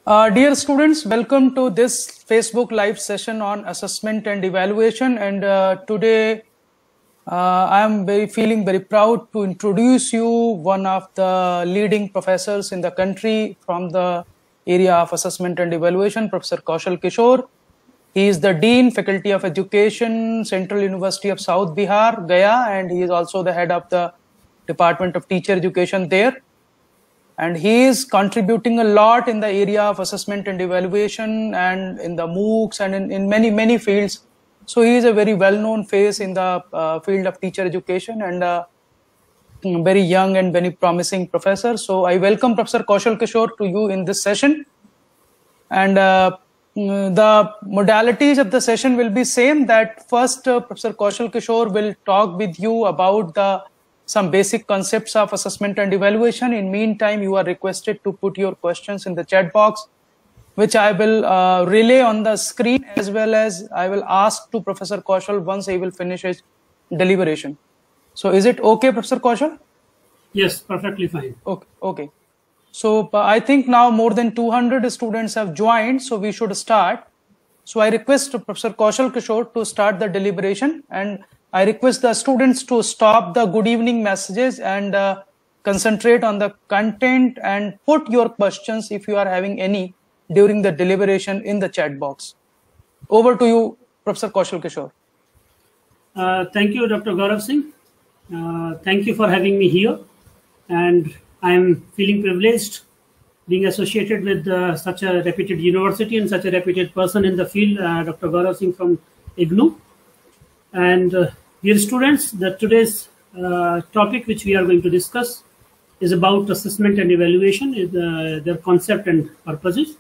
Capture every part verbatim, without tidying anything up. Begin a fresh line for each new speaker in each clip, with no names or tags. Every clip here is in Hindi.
Uh, dear students, welcome to this Facebook live session on assessment and evaluation. And uh, today uh, I am very feeling very proud to introduce you one of the leading professors in the country from the area of assessment and evaluation, Professor Kaushal Kishore. He is the Dean, Faculty of Education, Central University of South Bihar, Gaya, and he is also the head of the Department of Teacher Education there. And he is contributing a lot in the area of assessment and evaluation and in the MOOCs and in, in many, many fields. So he is a very well-known face in the uh, field of teacher education and a very young and very promising professor. So I welcome Professor Kaushal Kishore to you in this session. And uh, the modalities of the session will be same, that first uh, Professor Kaushal Kishore will talk with you about the some basic concepts of assessment and evaluation. In meantime, you are requested to put your questions in the chat box, which I will uh, relay on the screen, as well as I will ask to Professor Kaushal once he will finish his deliberation. So is it okay, Professor Kaushal?
Yes, perfectly fine.
Okay. Okay. So uh, I think now more than two hundred students have joined, so we should start. So I request Professor Kaushal Kishore to start the deliberation, and I request the students to stop the good evening messages and uh, concentrate on the content and put your questions, if you are having any, during the deliberation in the chat box. Over to you, Professor Kaushal Kishore.
Uh, thank you, Doctor Gaurav Singh. Uh, thank you for having me here. And I am feeling privileged being associated with uh, such a reputed university and such a reputed person in the field, uh, Doctor Gaurav Singh from I G N U. And uh, dear students, the today's uh, topic which we are going to discuss is about assessment and evaluation, is, uh, their concept and purposes.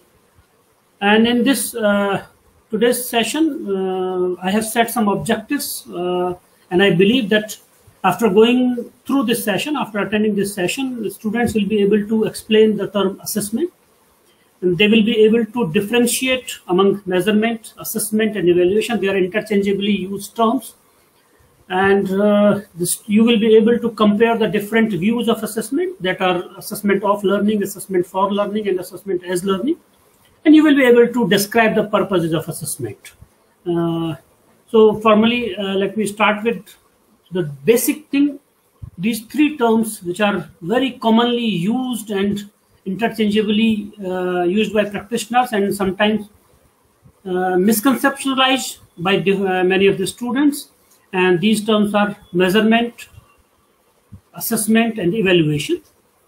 And in this uh, today's session, uh, I have set some objectives, uh, and I believe that after going through this session, after attending this session, the students will be able to explain the term assessment, and they will be able to differentiate among measurement, assessment, and evaluation. They are interchangeably used terms. And uh, this, you will be able to compare the different views of assessment, that are assessment of learning, assessment for learning, and assessment as learning. And you will be able to describe the purposes of assessment. Uh, so formally, uh, let me start with the basic thing. These three terms, which are very commonly used and interchangeably uh, used by practitioners and sometimes uh, misconceptualized by uh, many of the students. And these terms are measurement, assessment, and evaluation.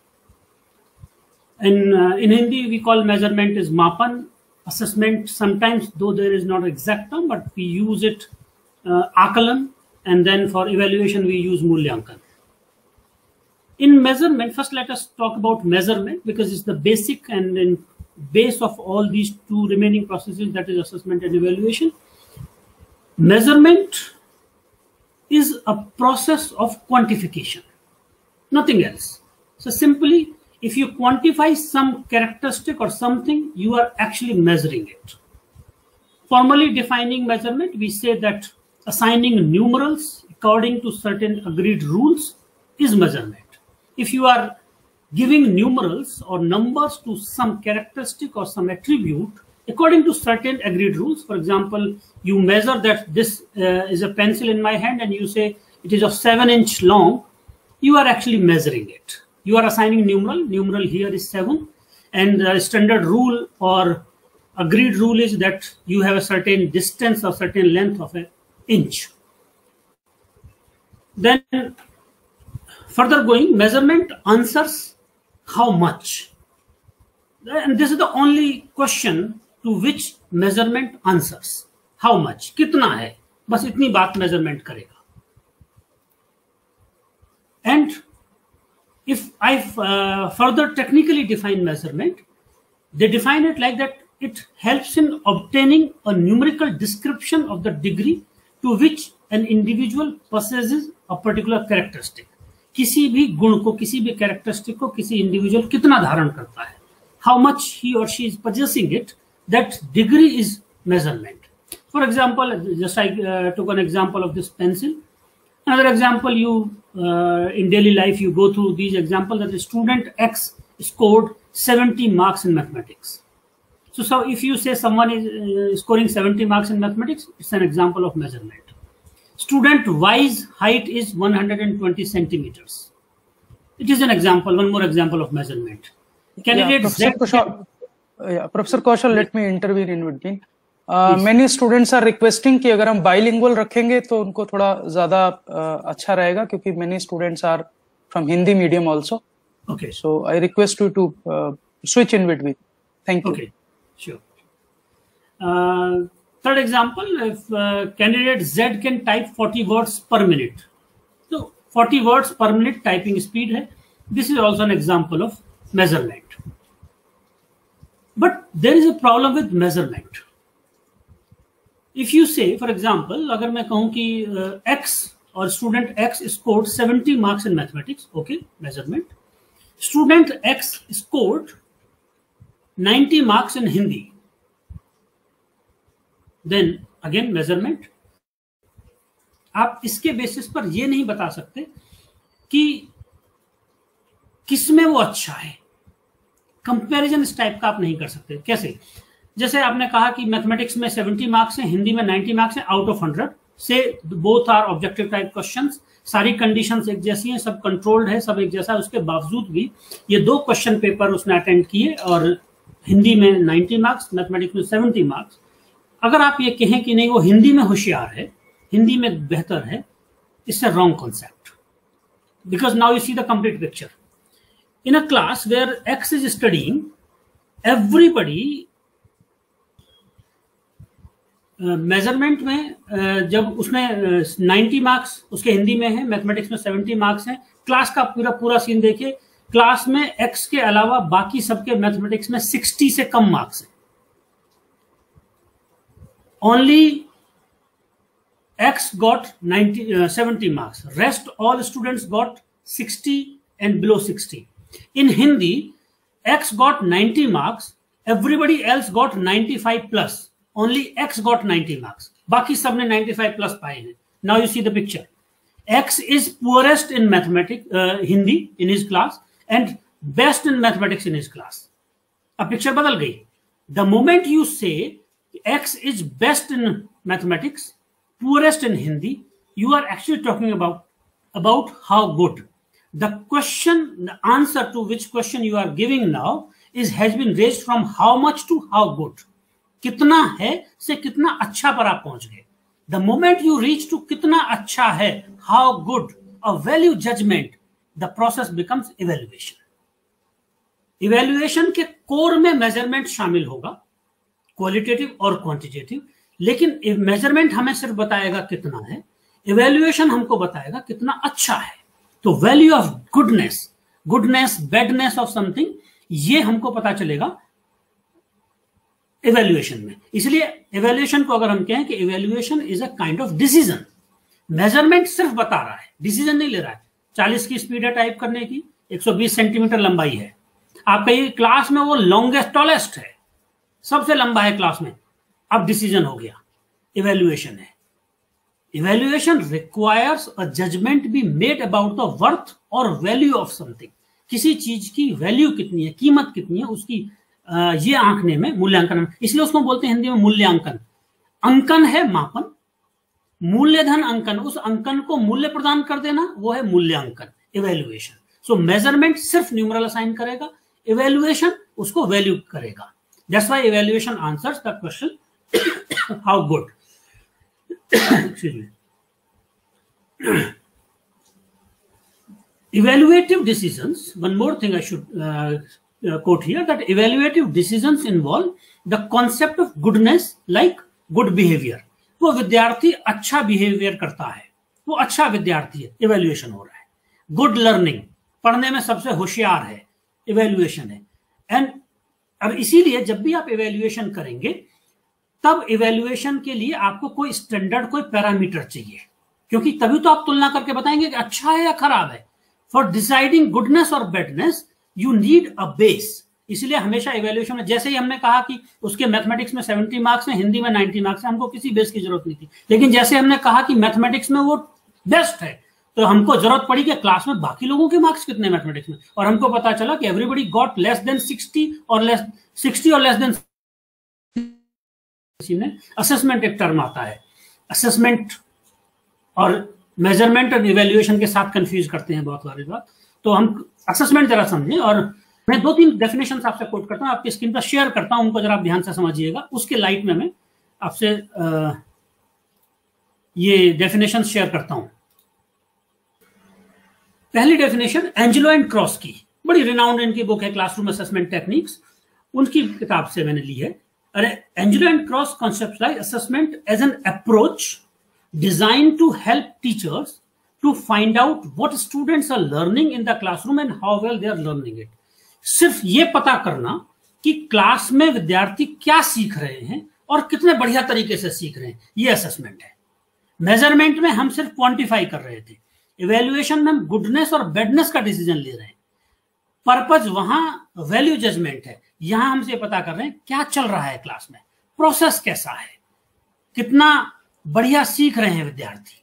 In, uh, in Hindi, we call measurement is mapan. Assessment, sometimes, though there is not an exact term, but we use it uh, akalan. And then for evaluation, we use mulyankan. In measurement, first let us talk about measurement, because it's the basic and in base of all these two remaining processes, that is assessment and evaluation. Measurement is a process of quantification, nothing else. So simply, if you quantify some characteristic or something, you are actually measuring it. Formally defining measurement, we say that assigning numerals according to certain agreed rules is measurement. If you are giving numerals or numbers to some characteristic or some attribute according to certain agreed rules, for example, you measure that this uh, is a pencil in my hand and you say it is of seven inch long, you are actually measuring it. You are assigning numeral, numeral here is seven, and the standard rule or agreed rule is that you have a certain distance or certain length of an inch. Then further going, measurement answers how much. And this is the only question to which measurement answers. How much? Kitna hai? Bas itni baat measurement karega. And if I uh, further technically define measurement, they define it like that it helps in obtaining a numerical description of the degree to which an individual possesses a particular characteristic. किसी भी गुण को, किसी भी characteristic को किसी individual कितना धारण करता है, how much he or she is possessing it, that degree is measurement. For example, just I uh, took an example of this pencil. Another example, you uh, in daily life you go through these examples, that the student X scored seventy marks in mathematics. So, so if you say someone is uh, scoring seventy marks in mathematics, it's an example of measurement. Student Y's height is one hundred twenty centimeters. It is an example, one more example of measurement. Candidate
yeah, Professor Kaushal, yeah, Professor Kaushal, let me intervene in between. Uh, many students are requesting कि अगर हम bilingual रखेंगे तो उनको थोड़ा ज़्यादा uh, अच्छा रहेगा, क्योंकि many students are from Hindi medium also.
Okay.
So I request you to uh, switch in between. Thank you.
Okay, sure. Uh, third example, if uh, candidate Z can type forty words per minute. So forty words per minute typing speed है. This is also an example of measurement. But there is a problem with measurement. If you say, for example, अगर मैं कहूँ कि uh, X और student X scored seventy marks in mathematics, okay, measurement. Student X scored ninety marks in Hindi. Then again measurement. आप इसके बेसिस पर ये नहीं बता सकते कि किसमें वो अच्छा है. कंपैरिजन इस टाइप का आप नहीं कर सकते. कैसे? जैसे आपने कहा कि मैथमेटिक्स में सेवेंटी मार्क्स हैं, हिंदी में नाइंटी मार्क्स हैं आउट ऑफ हंड्रेड. से both are objective type questions. सारी कंडीशंस एक जैसी हैं, सब कंट्रोल्ड है, सब एक जैसा है. उसके बावजूद भी ये दो क्वेश्चन पेपर उसने अटेंड किए और हिंदी में नाइंटी मार्क्स, मैथमेटिक्स में सेवेंटी मार्क्स. अगर आप ये कहें कि नहीं वो हिंदी में होशियार है, हिंदी में बेहतर है, it's a wrong concept. Because now you see the complete picture. In a class where X is studying, everybody measurement uh, में uh, जब उसने नाइंटी मार्क्स उसके हिंदी में है, मैथमेटिक्स में सेवेंटी मार्क्स हैं. क्लास का पूरा पूरा सीन देखिए. क्लास में एक्स के अलावा बाकी सबके मैथमेटिक्स में सिक्सटी से कम मार्क्स हैं. Only X got ninety seventy marks. Rest all students got sixty and below sixty. In Hindi X got ninety marks, everybody else got ninety five plus. Only X got ninety marks. बाकी सबने ninety-five plus पाए हैं. Now you see the picture. X is poorest in mathematics, uh, Hindi in his class and best in mathematics in his class. अब picture बदल गई. The moment you say X is best in mathematics, poorest in Hindi, you are actually talking about about how good. The question, the answer to which question you are giving now is has been raised from how much to how good. कितना है से कितना अच्छा पर आप पहुंच गए. The moment you reach to कितना अच्छा है, how good, a value judgement, the process becomes evaluation. Evaluation के कोर में मेजरमेंट शामिल होगा, क्वालिटेटिव और क्वांटिटेटिव. लेकिन मेजरमेंट हमें सिर्फ बताएगा कितना है, इवेल्युएशन हमको बताएगा कितना अच्छा है. तो value of goodness, goodness badness of something, ये हमको पता चलेगा इवेल्युएशन में. इसलिए इवेल्युएशन को अगर हम कहें कि evaluation is a kind of decision. Measurement सिर्फ बता रहा है, डिसीजन नहीं ले रहा है. चालीस की स्पीड है टाइप करने की, एक सौ बीस सेंटीमीटर लंबाई है. आप कहिए क्लास में वो लॉन्गेस्ट टॉलेस्ट है, सबसे लंबा है क्लास में, अब डिसीजन हो गया, इवेल्युएशन है. Evaluation requires a judgement be made about the worth और वैल्यू ऑफ समथिंग. किसी चीज की वैल्यू कितनी है, कीमत कितनी है, उसकी Uh, ये आंकने में, मूल्यांकन में. इसलिए उसको बोलते हैं हिंदी में मूल्यांकन. अंकन है मापन, मूल्यधन अंकन, उस अंकन को मूल्य प्रदान कर देना, वो है मूल्यांकन, इवेल्युएशन. सो मेजरमेंट सिर्फ न्यूमरल असाइन करेगा, इवेल्युएशन उसको वैल्यू करेगा. That's why evaluation answers the question how good. Excuse me. Evaluative decisions, one more thing I should uh, uh, quote here, that evaluative decisions involve the concept of goodness like good behavior. वो विद्यार्थी अच्छा बिहेवियर करता है, वो अच्छा विद्यार्थी है, इवेल्युएशन हो रहा है. गुड लर्निंग, पढ़ने में सबसे होशियार है, इवेल्युएशन है. एंड अब इसीलिए जब भी आप इवेल्युएशन करेंगे तब इवेल्युएशन के लिए आपको कोई स्टैंडर्ड, कोई पैरामीटर चाहिए, क्योंकि तभी तो आप तुलना करके बताएंगे कि अच्छा है या खराब है. फॉर डिसाइडिंग गुडनेस और badness you need a base. इसलिए हमेशा इवेल्युएशन में, जैसे ही हमने कहा कि उसके मैथमेटिक्स में सेवेंटी मार्क्स हैं, हिंदी में नाइंटी मार्क्स हैं, हमको किसी बेस की जरूरत नहीं थी. लेकिन जैसे हमने कहा कि मैथमेटिक्स में वो बेस्ट है, तो हमको जरूरत पड़ी कि क्लास में बाकी लोगों के मार्क्स कितने मैथमेटिक्स में, और हमको पता चला कि everybody got less than sixty और लेस सिक्सटी और लेस देन में असेसमेंट एक टर्म आता है, असेसमेंट और मेजरमेंट और इवेल्युएशन के साथ कंफ्यूज करते हैं बहुत सारी बात। तो हम असेसमेंट जरा समझें, और मैं दो तीन डेफिनेशन आपसे कोट करता हूं, आपकी स्क्रीन पर शेयर करता हूं, उनको जरा आप ध्यान से समझिएगा। उसके लाइट में मैं आपसे ये डेफिनेशन शेयर करता हूं। पहली डेफिनेशन एंजेलो एंड क्रॉस की, बड़ी रिनाउंड इनकी बुक है क्लासरूम असेसमेंट टेक्निक्स, उनकी किताब से मैंने ली है। अरे Angelo and Cross conceptualise assessment as an approach design to help teachers to find out what students are learning in the classroom and how well they are learning it. सिर्फ ये पता करना कि क्लास में विद्यार्थी क्या सीख रहे हैं और कितने बढ़िया तरीके से सीख रहे हैं, ये असेसमेंट है। मेजरमेंट में हम सिर्फ क्वांटिफाई कर रहे थे, इवेल्युएशन में हम गुडनेस और बैडनेस का डिसीजन ले रहे हैं। पर्पज वहां वैल्यू जजमेंट है, यहां हमसे पता कर रहे हैं क्या चल रहा है क्लास में, प्रोसेस कैसा है, कितना बढ़िया सीख रहे हैं विद्यार्थी।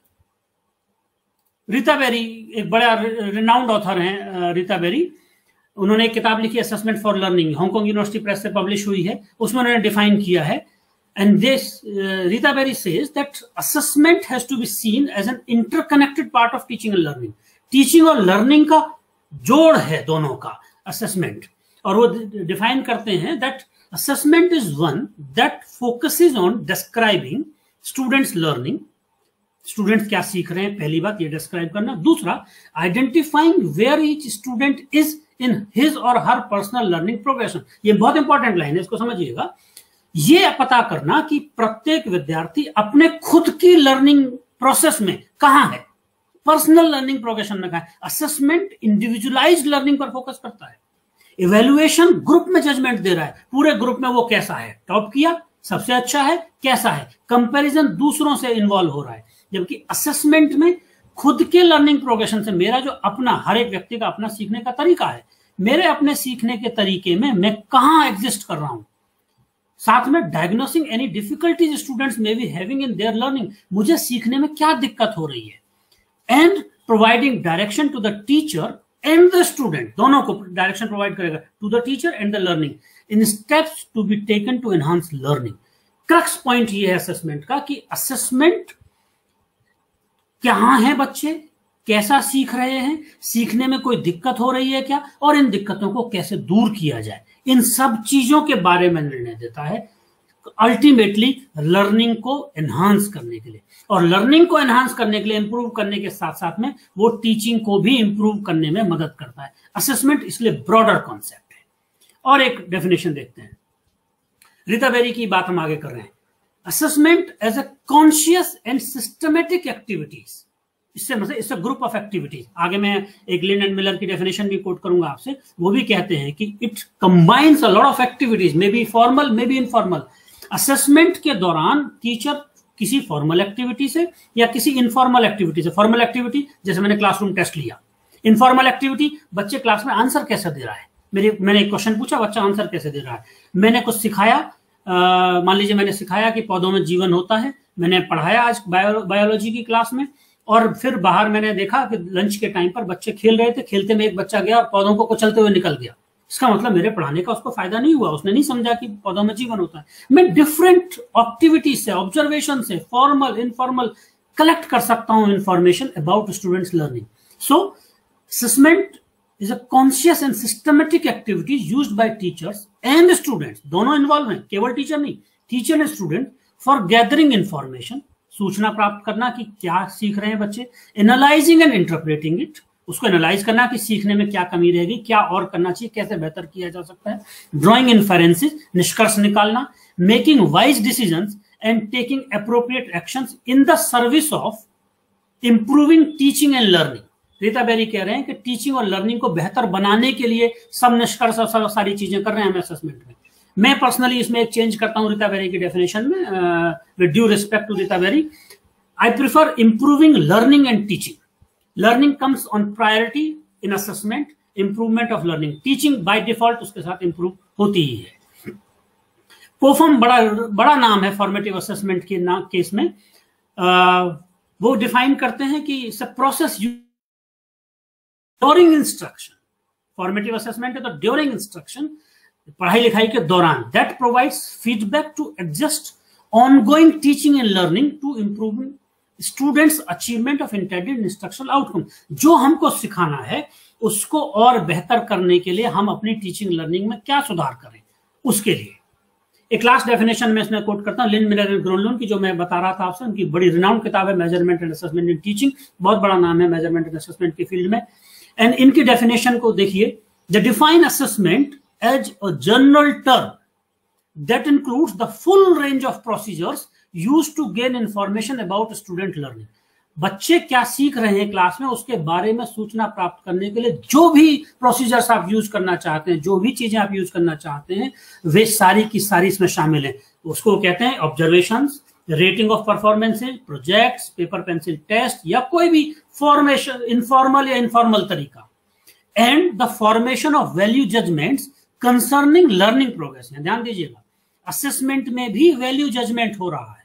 रीता बेरी एक बड़ा रिनाउंड ऑथर हैं, रीता बेरी, उन्होंने एक किताब लिखी assessment for learning, Hong Kong University Press से पब्लिश हुई है। उसमें उन्होंने डिफाइन किया है, and this Rita Berry says that assessment has to be seen as an interconnected part of teaching and learning. Teaching और लर्निंग का जोड़ है दोनों का असेसमेंट, और वो डिफाइन करते हैं that assessment is one that focuses on describing students learning, students क्या सीख रहे हैं, पहली बात ये डिस्क्राइब करना। दूसरा, identifying where each student is in his or her personal learning progression. ये बहुत इंपॉर्टेंट लाइन है, इसको समझिएगा। ये पता करना कि प्रत्येक विद्यार्थी अपने खुद की लर्निंग प्रोसेस में कहां है, पर्सनल लर्निंग प्रोग्रेशन में कहां है। असेसमेंट इंडिविजुअलाइज्ड लर्निंग पर फोकस करता है। इवेल्युएशन ग्रुप में जजमेंट दे रहा है, पूरे ग्रुप में वो कैसा है, टॉप किया, सबसे अच्छा है, कैसा है, कंपैरिजन दूसरों से इन्वॉल्व हो रहा है। जबकि असेसमेंट में खुद के लर्निंग प्रोग्रेशन से, मेरा जो अपना, हर एक व्यक्ति का अपना सीखने का तरीका है, मेरे अपने सीखने के तरीके में मैं कहां एग्जिस्ट कर रहा हूं। साथ में diagnosing any difficulties students may be having in their learning, मुझे सीखने में क्या दिक्कत हो रही है, and providing direction to the teacher and the student, दोनों को डायरेक्शन प्रोवाइड करेगा, to the teacher and the learning in steps to be taken to enhance learning. Crux point ये है असेसमेंट का कि असेसमेंट कहां है बच्चे, कैसा सीख रहे हैं, सीखने में कोई दिक्कत हो रही है क्या, और इन दिक्कतों को कैसे दूर किया जाए, इन सब चीजों के बारे में निर्णय देता है, अल्टीमेटली लर्निंग को एनहांस करने के लिए। और लर्निंग को एनहांस करने के लिए, इंप्रूव करने के साथ साथ में वो टीचिंग को भी इंप्रूव करने में मदद करता है। असेसमेंट इसलिए ब्रॉडर कॉन्सेप्ट है। और एक डेफिनेशन देखते हैं, रीता बेरी की बात हम आगे कर रहे हैं। Assessment as a conscious and systematic activities, इससे मतलब इससे ग्रुप ऑफ एक्टिविटीज। आगे मैं एक लिन एंड मिलर की डेफिनेशन भी कोट करूंगा आपसे, वो भी कहते हैं कि it combines a lot of activities, may be formal may be informal. Assessment के दौरान टीचर किसी फॉर्मल एक्टिविटी से या किसी इनफॉर्मल एक्टिविटी से, फॉर्मल एक्टिविटी जैसे मैंने क्लासरूम टेस्ट लिया, इनफॉर्मल एक्टिविटी बच्चे क्लास में आंसर कैसे दे रहा है, मेरे मैंने एक क्वेश्चन पूछा, बच्चा आंसर कैसे दे रहा है, मैंने कुछ सिखाया, मान लीजिए मैंने सिखाया कि पौधों में जीवन होता है, मैंने पढ़ाया आज बायो, बायोलॉजी की क्लास में, और फिर बाहर मैंने देखा कि लंच के टाइम पर बच्चे खेल रहे थे, खेलते में एक बच्चा गया और पौधों को कुचलते हुए निकल गया। इसका मतलब मेरे पढ़ाने का उसको फायदा नहीं हुआ, उसने नहीं समझा कि पौधों में जीवन होता है। मैं डिफरेंट एक्टिविटी से, ऑब्जर्वेशन से, फॉर्मल इनफॉर्मल कलेक्ट कर सकता हूं information about students learning. So assessment is a conscious and systematic activity used by teachers and students, दोनों इन्वॉल्व हैं, केवल टीचर नहीं, teacher and student, for gathering information, सूचना प्राप्त करना कि क्या सीख रहे हैं बच्चे, एनालाइजिंग एंड इंटरप्रेटिंग इट, उसको एनालाइज करना कि सीखने में क्या कमी रहेगी, क्या और करना चाहिए, कैसे बेहतर किया जा सकता है, ड्रॉइंग इन्फेरेंसेस, निष्कर्ष निकालना, making wise decisions and taking appropriate actions in the service of improving teaching and learning. Rita Berry कह रहे हैं कि टीचिंग और लर्निंग को बेहतर बनाने के लिए सब निष्कर्ष और सब सारी चीजें कर रहे हैं हम असेसमेंट में। मैं पर्सनली इसमें एक चेंज करता हूं रीता बेरी की डेफिनेशन में, with due respect to Rita Berry, I prefer improving learning and teaching. Learning comes on priority in assessment, improvement of learning, teaching by default उसके साथ इंप्रूव होती ही है। पोफम बड़ा बड़ा नाम है फॉर्मेटिव असेसमेंट के ना केस में, आ, वो डिफाइन करते हैं कि it's a process during instruction. Formative assessment है तो ड्यूरिंग इंस्ट्रक्शन, पढ़ाई लिखाई के दौरान, that provides feedback to adjust ongoing teaching and learning to improve students achievement of intended instructional outcome। जो हमको सिखाना है उसको और बेहतर करने के लिए हम अपनी टीचिंग लर्निंग में क्या सुधार करें, उसके लिए एक क्लास डेफिनेशन में इसमें कोट करता हूं लिन मिलर एंड ग्रोनलून की, जो मैं बता रहा था आपसे, उनकी बड़ी रिनाउंड किताब है measurement and assessment in teaching, बहुत बड़ा नाम है मेजरमेंट एंड असेसमेंट की फील्ड में। एंड इनकी डेफिनेशन को देखिए, they define assessment as a general term that includes the full range of procedures used to gain information about student learning। बच्चे क्या सीख रहे हैं क्लास में उसके बारे में सूचना प्राप्त करने के लिए जो भी प्रोसीजर्स आप यूज करना चाहते हैं, जो भी चीजें आप यूज करना चाहते हैं, वे सारी की सारी इसमें शामिल है। उसको कहते हैं observations, rating of performances, projects, paper pencil test, या कोई भी फॉर्मेशन इनफॉर्मल या इनफॉर्मल तरीका, and the formation of value judgements concerning learning progress. ध्यान दीजिएगा, असेसमेंट में भी वैल्यू जजमेंट हो रहा है,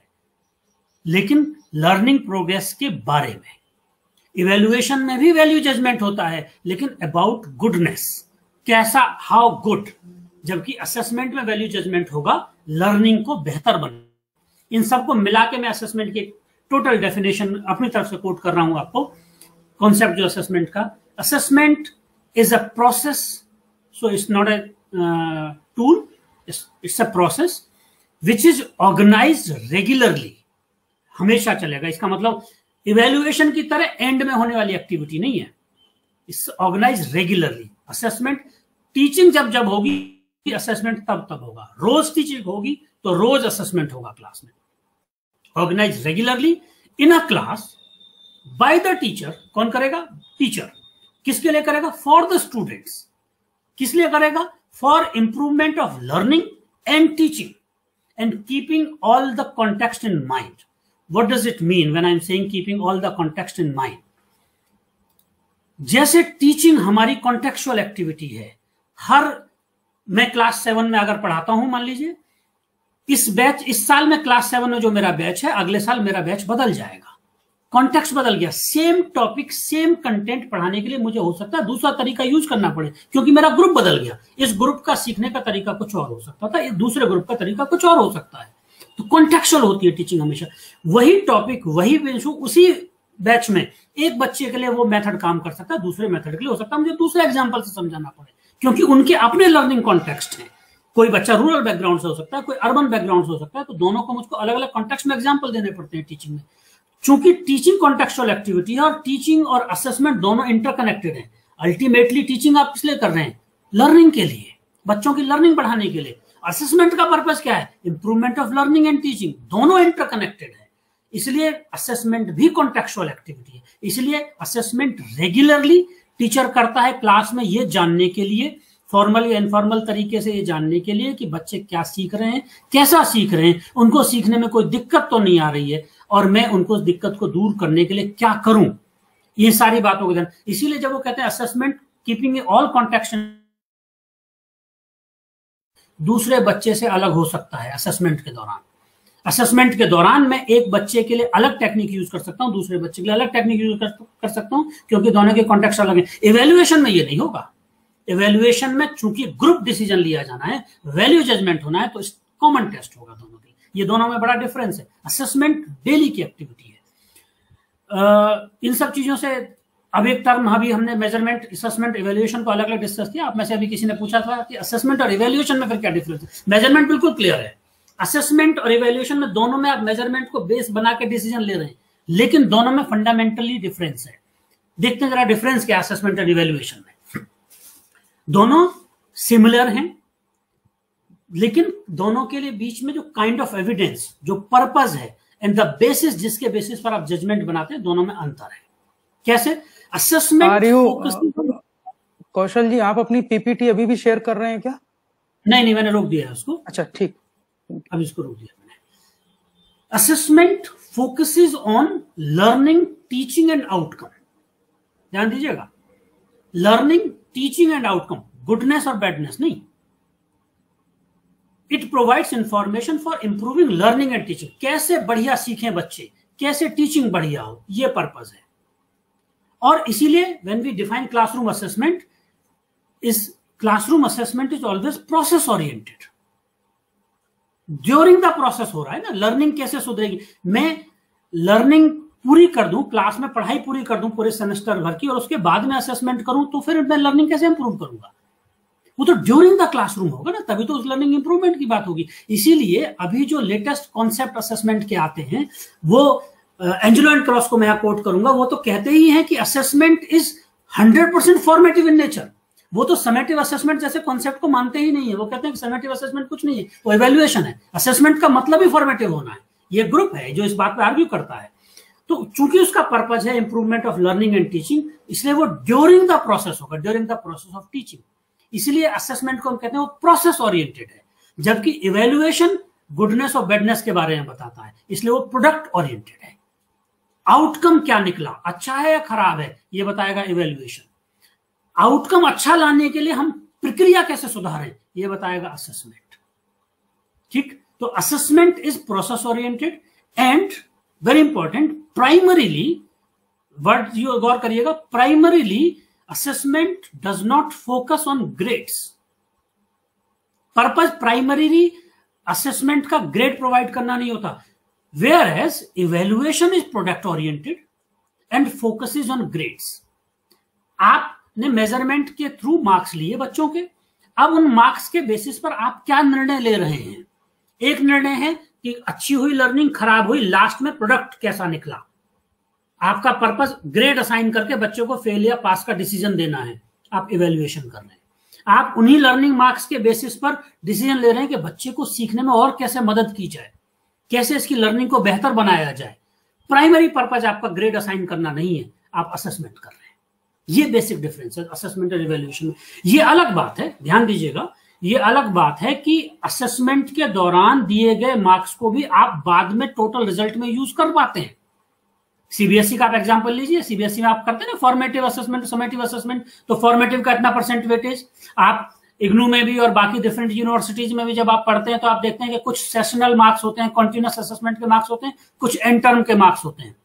लेकिन लर्निंग प्रोग्रेस के बारे में। इवेल्युएशन में भी वैल्यू जजमेंट होता है, लेकिन अबाउट गुडनेस, कैसा, हाउ गुड, जबकि असेसमेंट में वैल्यू जजमेंट होगा लर्निंग को बेहतर बनना। इन सबको मिला के मैं असेसमेंट की टोटल डेफिनेशन अपनी तरफ से कोट कर रहा हूं आपको, कॉन्सेप्ट जो असेसमेंट का। Assessment is a process, so it's not a tool, it's a process which is organised regularly, हमेशा चलेगा। इसका मतलब इवेल्युएशन की तरह एंड में होने वाली एक्टिविटी नहीं है, it's organised regularly. Assessment teaching जब जब होगी असेसमेंट तब तब होगा, रोज टीचिंग होगी तो रोज असेसमेंट होगा क्लास में। Organised regularly in a class by the teacher. कौन करेगा? टीचर। किसके लिए करेगा? For the students. किस लिए करेगा? for improvement of learning and teaching and keeping all the context in mind। What does it mean when I'm saying keeping all the context in mind? जैसे टीचिंग हमारी कॉन्टेक्चुअल एक्टिविटी है, हर मैं क्लास सेवन में अगर पढ़ाता हूं, मान लीजिए इस बैच, इस साल में क्लास सेवन में जो मेरा बैच है, अगले साल मेरा बैच बदल जाएगा, कॉन्टेक्स्ट बदल गया। सेम टॉपिक सेम कंटेंट पढ़ाने के लिए मुझे हो सकता है दूसरा तरीका यूज करना पड़े, क्योंकि मेरा ग्रुप बदल गया। इस ग्रुप का सीखने का तरीका कुछ और हो सकता था, दूसरे ग्रुप का तरीका कुछ और हो सकता है। तो कॉन्टेक्चुअल होती है टीचिंग हमेशा। वही टॉपिक, वही इशू, उसी बैच में एक बच्चे के लिए वो मेथड काम कर सकता है, दूसरे मेथड के लिए हो सकता है मुझे दूसरे एग्जाम्पल से समझाना पड़े, क्योंकि उनके अपने लर्निंग कॉन्टेक्स्ट है। कोई बच्चा रूरल बैकग्राउंड से हो सकता है, कोई अर्बन बैकग्राउंड से हो सकता है, तो दोनों को मुझको अलग अलग कॉन्टेक्स्ट में एग्जाम्पल देने पड़ते हैं टीचिंग में। चूंकि टीचिंग कॉन्टेक्चुअल एक्टिविटी है और टीचिंग और असेसमेंट दोनों इंटरकनेक्टेड हैं। अल्टीमेटली टीचिंग आप किस लिए कर रहे हैं? लर्निंग के लिए, बच्चों की लर्निंग बढ़ाने के लिए। असेसमेंट का पर्पस क्या है? Improvement of learning and teaching, दोनों इंटरकनेक्टेड है। इसलिए असेसमेंट भी कॉन्टेक्चुअल एक्टिविटी है। इसलिए असेसमेंट रेगुलरली टीचर करता है क्लास में, ये जानने के लिए, फॉर्मल या इनफॉर्मल तरीके से ये जानने के लिए कि बच्चे क्या सीख रहे हैं, कैसा सीख रहे हैं, उनको सीखने में कोई दिक्कत तो नहीं आ रही है, और मैं उनको उस दिक्कत को दूर करने के लिए क्या करूं, ये सारी बातों को ध्यान। इसीलिए जब वो कहते हैं असेसमेंट कीपिंग ऑल कॉन्टेक्स्ट, दूसरे बच्चे से अलग हो सकता है असेसमेंट के दौरान। असेसमेंट के दौरान मैं एक बच्चे के लिए अलग टेक्निक यूज कर सकता हूं, दूसरे बच्चे के लिए अलग टेक्निक यूज कर, कर सकता हूं, क्योंकि दोनों के कॉन्टेक्स्ट अलग है। इवेल्युएशन में ये नहीं होगा। इवेल्युएशन में चूंकि ग्रुप डिसीजन लिया जाना है, वैल्यू जजमेंट होना है, तो कॉमन टेस्ट होगा दोनों के। ये दोनों में बड़ा डिफरेंस है। असेसमेंट डेली की एक्टिविटी है। आ, इन सब चीजों से अब एक टर्म अभी हमने मेजरमेंट, असेसमेंट, इवेल्युएशन को अलग अलग डिस्कस किया। आप में से अभी किसी ने पूछा था कि असेसमेंट और इवेल्युएशन में फिर क्या डिफरेंस है। मेजरमेंट बिल्कुल क्लियर है। असेसमेंट और इवेल्युएशन में दोनों में आप मेजरमेंट को बेस बना के डिसीजन ले रहे हैं, लेकिन दोनों में फंडामेंटली डिफरेंस है। देखते हैं जरा डिफरेंस क्या असेसमेंट और इवेल्युएशन में। दोनों सिमिलर हैं, लेकिन दोनों के लिए बीच में जो काइंड ऑफ एविडेंस, जो पर्पस है एंड द बेसिस, जिसके बेसिस पर आप जजमेंट बनाते हैं, दोनों में अंतर है। कैसे? असेसमेंट।
कौशल जी, आप अपनी पीपीटी अभी भी शेयर कर रहे हैं क्या?
नहीं नहीं, मैंने रोक दिया है उसको।
अच्छा, ठीक,
अब इसको रोक दिया मैंने। Assessment focuses on learning, teaching and outcome. ध्यान दीजिएगा, learning, teaching and outcome, goodness और बैडनेस नहीं। It provides information for improving learning and teaching. कैसे बढ़िया सीखें बच्चे, कैसे टीचिंग बढ़िया हो, ये पर्पस है। और इसीलिए when we define classroom assessment, इस classroom assessment is always process oriented. During the process हो रहा है ना, लर्निंग कैसे सुधरेगी? मैं लर्निंग पूरी कर दूं, क्लास में पढ़ाई पूरी कर दूं पूरे सेमेस्टर भर की, और उसके बाद में असेसमेंट करूं, तो फिर मैं लर्निंग कैसे इंप्रूव करूंगा? वो तो ड्यूरिंग द क्लासरूम होगा ना, तभी तो उस लर्निंग इंप्रूवमेंट की बात होगी। इसीलिए अभी जो लेटेस्ट कॉन्सेप्ट असेसमेंट के आते हैं, वो एंजेलो एंड क्रॉस को मैं कोट करूंगा, वो तो कहते ही हैं कि assessment is hundred percent formative in nature. वो तो समेटिव असेसमेंट जैसे कॉन्सेप्ट को मानते ही नहीं है। वो कहते हैं कि समेटिव असेसमेंट कुछ नहीं है, वो इवैल्यूएशन है। असेसमेंट का मतलब ही फॉर्मेटिव होना है। ये ग्रुप है जो इस बात पर आर्ग्यू करता है। तो चूंकि उसका पर्पज है improvement of learning and teaching, इसलिए वो ड्यूरिंग द प्रोसेस होगा, during the process of teaching. इसलिए असेसमेंट को हम कहते हैं वो प्रोसेस ओरिएंटेड है, जबकि इवैल्यूएशन गुडनेस और बैडनेस के बारे में बताता है, इसलिए वो प्रोडक्ट ओरिएंटेड है। आउटकम क्या निकला, अच्छा है या खराब है, ये बताएगा इवैल्यूएशन। आउटकम अच्छा लाने के लिए हम प्रक्रिया कैसे सुधारें, ये बताएगा असेसमेंट। ठीक, तो assessment is process oriented and very important, primarily, word you गौर करिएगा, primarily assessment does not focus on grades. Purpose primarily assessment का grade provide करना नहीं होता, whereas evaluation is product oriented and focuses on grades. आपने मेजरमेंट के थ्रू मार्क्स लिए बच्चों के, अब उन मार्क्स के बेसिस पर आप क्या निर्णय ले रहे हैं? एक निर्णय है कि अच्छी हुई लर्निंग, खराब हुई, लास्ट में प्रोडक्ट कैसा निकला। आपका पर्पस ग्रेड असाइन करके बच्चों को फेल या पास का डिसीजन देना है, आप इवैल्यूएशन कर रहे हैं। आप उन्हीं लर्निंग मार्क्स के बेसिस पर डिसीजन ले रहे हैं कि बच्चे को सीखने में और कैसे मदद की जाए, कैसे इसकी लर्निंग को बेहतर बनाया जाए। प्राइमरी पर्पस आपका ग्रेड असाइन करना नहीं है, आप असेसमेंट कर रहे हैं। ये बेसिक डिफरेंस है असेसमेंट और इवैल्यूएशन में। ये अलग बात है, ध्यान दीजिएगा, ये अलग बात है कि असेसमेंट के दौरान दिए गए मार्क्स को भी आप बाद में टोटल रिजल्ट में यूज कर पाते हैं। सीबीएसई का आप एग्जांपल लीजिए, सीबीएसई में आप करते हैं ना फॉर्मेटिव असेसमेंट, समेटिव असेसमेंट, तो फॉर्मेटिव का इतना परसेंट वेटेज। आप इग्नू में भी और बाकी डिफरेंट यूनिवर्सिटीज में भी जब आप पढ़ते हैं तो आप देखते हैं कि कुछ सेशनल मार्क्स होते हैं, कॉन्टिन्यूस असेसमेंट के मार्क्स होते हैं, कुछ एंड टर्म के मार्क्स होते हैं।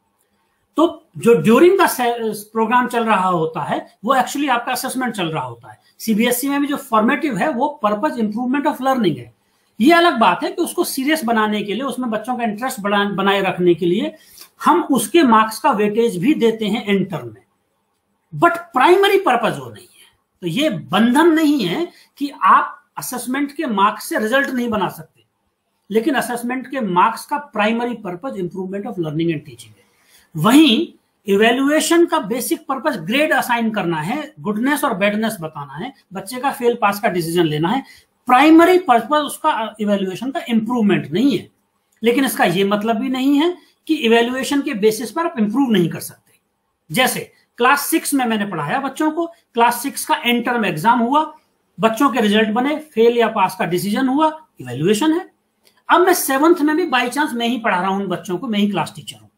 तो जो ड्यूरिंग द प्रोग्राम चल रहा होता है वो एक्चुअली आपका असेसमेंट चल रहा होता है। सीबीएसई में भी जो फॉर्मेटिव है वो पर्पज इंप्रूवमेंट ऑफ लर्निंग है। ये अलग बात है कि उसको सीरियस बनाने के लिए, उसमें बच्चों का इंटरेस्ट बनाए रखने के लिए हम उसके मार्क्स का वेटेज भी देते हैं एंड टर्म में, बट प्राइमरी पर्पज वो नहीं है। तो ये बंधन नहीं है कि आप असेसमेंट के मार्क्स से रिजल्ट नहीं बना सकते, लेकिन असेसमेंट के मार्क्स का primary purpose improvement of learning and teaching है। वहीं इवैल्यूएशन का बेसिक पर्पज ग्रेड असाइन करना है, गुडनेस और बैडनेस बताना है, बच्चे का फेल पास का डिसीजन लेना है। प्राइमरी पर्पज उसका इवैल्यूएशन का इंप्रूवमेंट नहीं है, लेकिन इसका यह मतलब भी नहीं है कि इवैल्यूएशन के बेसिस पर आप इंप्रूव नहीं कर सकते। जैसे क्लास सिक्स में मैंने पढ़ाया बच्चों को, क्लास सिक्स का एंड टर्म एग्जाम हुआ, बच्चों के रिजल्ट बने, फेल या पास का डिसीजन हुआ, इवैल्यूएशन है। अब मैं सेवंथ में भी बाई चांस मैं ही पढ़ा रहा हूं उन बच्चों को, मैं ही क्लास टीचर हूं।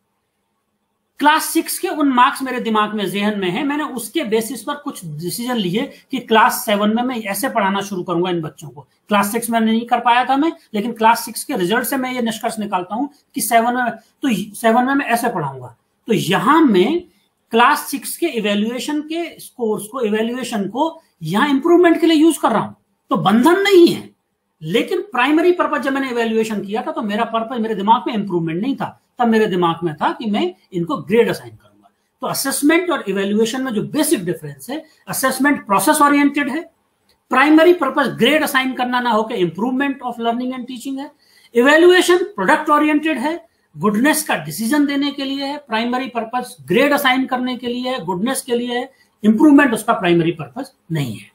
क्लास सिक्स के उन मार्क्स मेरे दिमाग में, जेहन में है, मैंने उसके बेसिस पर कुछ डिसीजन लिए कि क्लास सेवन में मैं ऐसे पढ़ाना शुरू करूंगा इन बच्चों को। क्लास सिक्स में नहीं कर पाया था मैं, लेकिन क्लास सिक्स के रिजल्ट से मैं ये निष्कर्ष निकालता हूं कि सेवन में, तो सेवन में मैं ऐसे पढ़ाऊंगा। तो यहां मैं क्लास सिक्स के इवैल्यूएशन के स्कोर्स को, इवैल्यूएशन को यहां इंप्रूवमेंट के लिए यूज कर रहा हूं। तो बंधन नहीं है, लेकिन प्राइमरी पर्पज जब मैंने इवैल्यूएशन किया था तो मेरा पर्पज, मेरे दिमाग में इंप्रूवमेंट नहीं था, तब मेरे दिमाग में था कि मैं इनको ग्रेड असाइन करूंगा। तो असेसमेंट और इवैल्यूएशन में जो बेसिक डिफरेंस है, असेसमेंट प्रोसेस ओरिएंटेड है, प्राइमरी पर्पस ग्रेड असाइन करना ना होकर improvement of learning and teaching है। इवैल्यूएशन प्रोडक्ट ओरिएंटेड है, गुडनेस का डिसीजन देने के लिए है, प्राइमरी पर्पस ग्रेड असाइन करने के लिए है, गुडनेस के लिए है, इंप्रूवमेंट उसका प्राइमरी पर्पस नहीं है।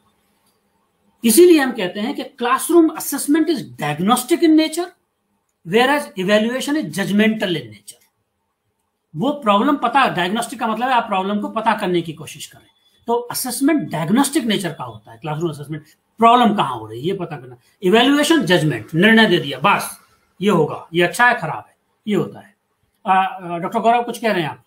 इसीलिए हम कहते हैं कि classroom assessment is diagnostic in nature, whereas evaluation is judgemental in nature. वो प्रॉब्लम पता, डायग्नोस्टिक का मतलब है आप प्रॉब्लम को पता करने की कोशिश करें। तो असेसमेंट डायग्नोस्टिक नेचर का होता है, क्लासरूम असेसमेंट प्रॉब्लम कहां हो रही है ये पता करना। इवैल्यूएशन जजमेंट, निर्णय दे दिया, बस ये होगा, ये अच्छा है खराब है, ये होता है। डॉक्टर गौरव कुछ कह रहे हैं आप?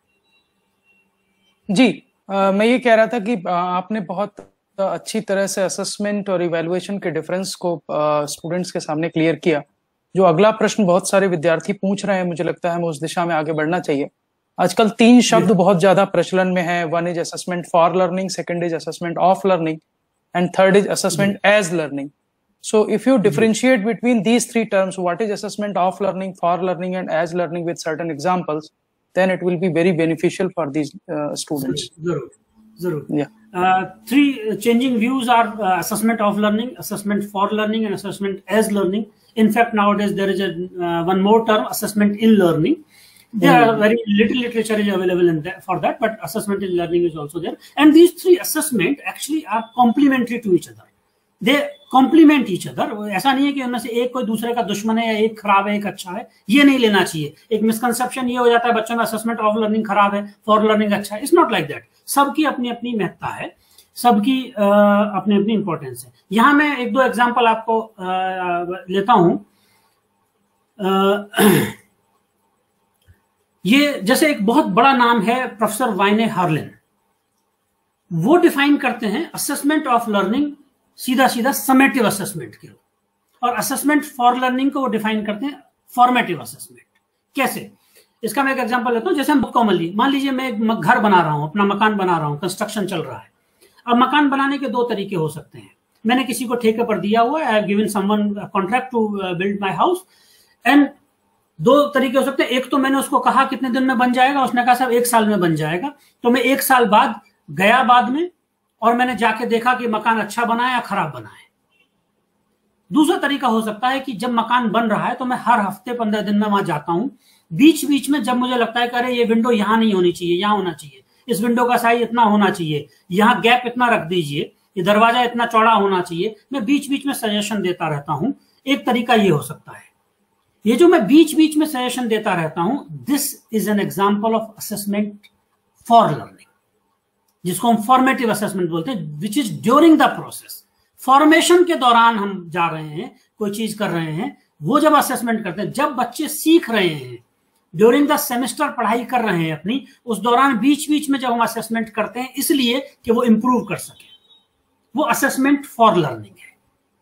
जी, आ, मैं ये कह रहा था कि आपने बहुत अच्छी तरह से असेसमेंट और इवैल्यूएशन के डिफरेंस को स्टूडेंट्स के सामने क्लियर किया। जो अगला प्रश्न बहुत सारे विद्यार्थी पूछ रहे हैं, मुझे लगता है हमें उस दिशा में आगे बढ़ना चाहिए। आजकल तीन शब्द बहुत ज्यादा प्रचलन में है। One is assessment for learning, second is assessment of learning and third is assessment as learning. So if you differentiate between these three terms, what is assessment of learning, for learning, and as learning with certain examples, then it will be very beneficial for these uh, students.
Zarur, zarur.
Yeah.
Uh, three changing views are uh, assessment of learning, assessment for learning, and assessment as learning. In fact, nowadays there is a uh, one more term, assessment in learning. There mm. are very little literature is available in that, for that, but assessment in learning is also there. And these three assessment actually are complementary to each other. They complement each other. ऐसा नहीं है कि उनमें से एक कोई दूसरे का दुश्मन है या एक खराब है एक अच्छा है, ये नहीं लेना चाहिए. एक मिसकंसेप्शन ये हो जाता है बच्चों में, असेसमेंट ऑफ लर्निंग खराब है, फॉर लर्निंग अच्छा है. It's not like that. सबकी अपनी अपनी महत्ता है, सबकी अपनी अपनी इंपॉर्टेंस है. यहाँ मैं एक दो एग्जांपल आपको आ, लेता हूं. ये जैसे एक बहुत बड़ा नाम है प्रोफेसर वाइने हार्लिन. वो डिफाइन करते हैं असेसमेंट ऑफ लर्निंग सीधा सीधा समेटिव असेसमेंट के, और असेसमेंट फॉर लर्निंग को वो डिफाइन करते हैं फॉर्मेटिव असेसमेंट. कैसे? इसका मैं एक एग्जांपल लेता हूं. जैसे हम कॉमनली मान लीजिए मैं एक घर बना रहा हूं, अपना मकान बना रहा हूं, कंस्ट्रक्शन चल रहा है. अब मकान बनाने के दो तरीके हो सकते हैं. मैंने किसी को ठेके पर दिया हुआ है, I have given someone contract to build my house, and दो तरीके हो सकते हैं. एक तो मैंने उसको कहा कितने दिन में बन जाएगा, उसने कहा साहब एक साल में बन जाएगा. तो मैं एक साल बाद गया बाद में, और मैंने जाके देखा कि मकान अच्छा बना है या खराब बना है. दूसरा तरीका हो सकता है कि जब मकान बन रहा है तो मैं हर हफ्ते पंद्रह दिन में वहां जाता हूं. बीच बीच में जब मुझे लगता है कि अरे ये विंडो यहां नहीं होनी चाहिए, यहां होना चाहिए, इस विंडो का साइज इतना होना चाहिए, यहां गैप इतना रख दीजिए, ये दरवाजा इतना चौड़ा होना चाहिए, मैं बीच बीच में सजेशन देता रहता हूं. एक तरीका ये हो सकता है. ये जो मैं बीच बीच में सजेशन देता रहता हूं, this is an example of assessment for learning, जिसको हम फॉर्मेटिव असेसमेंट बोलते हैं, which is during the process. Formation के दौरान हम जा रहे हैं, कोई चीज कर रहे हैं, वो जब असेसमेंट करते हैं, जब बच्चे सीख रहे हैं, ड्यूरिंग द सेमेस्टर पढ़ाई कर रहे हैं अपनी, उस दौरान बीच बीच में जब हम असेसमेंट करते हैं इसलिए कि वो इंप्रूव कर सके, वो असेसमेंट फॉर लर्निंग है.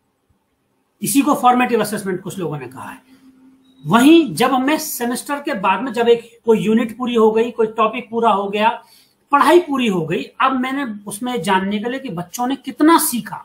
इसी को फॉर्मेटिव असेसमेंट कुछ लोगों ने कहा है. वहीं जब हमें सेमेस्टर के बाद में, जब एक कोई यूनिट पूरी हो गई, कोई टॉपिक पूरा हो गया, पढ़ाई पूरी हो गई, अब मैंने उसमें जानने के लिए कि बच्चों ने कितना सीखा,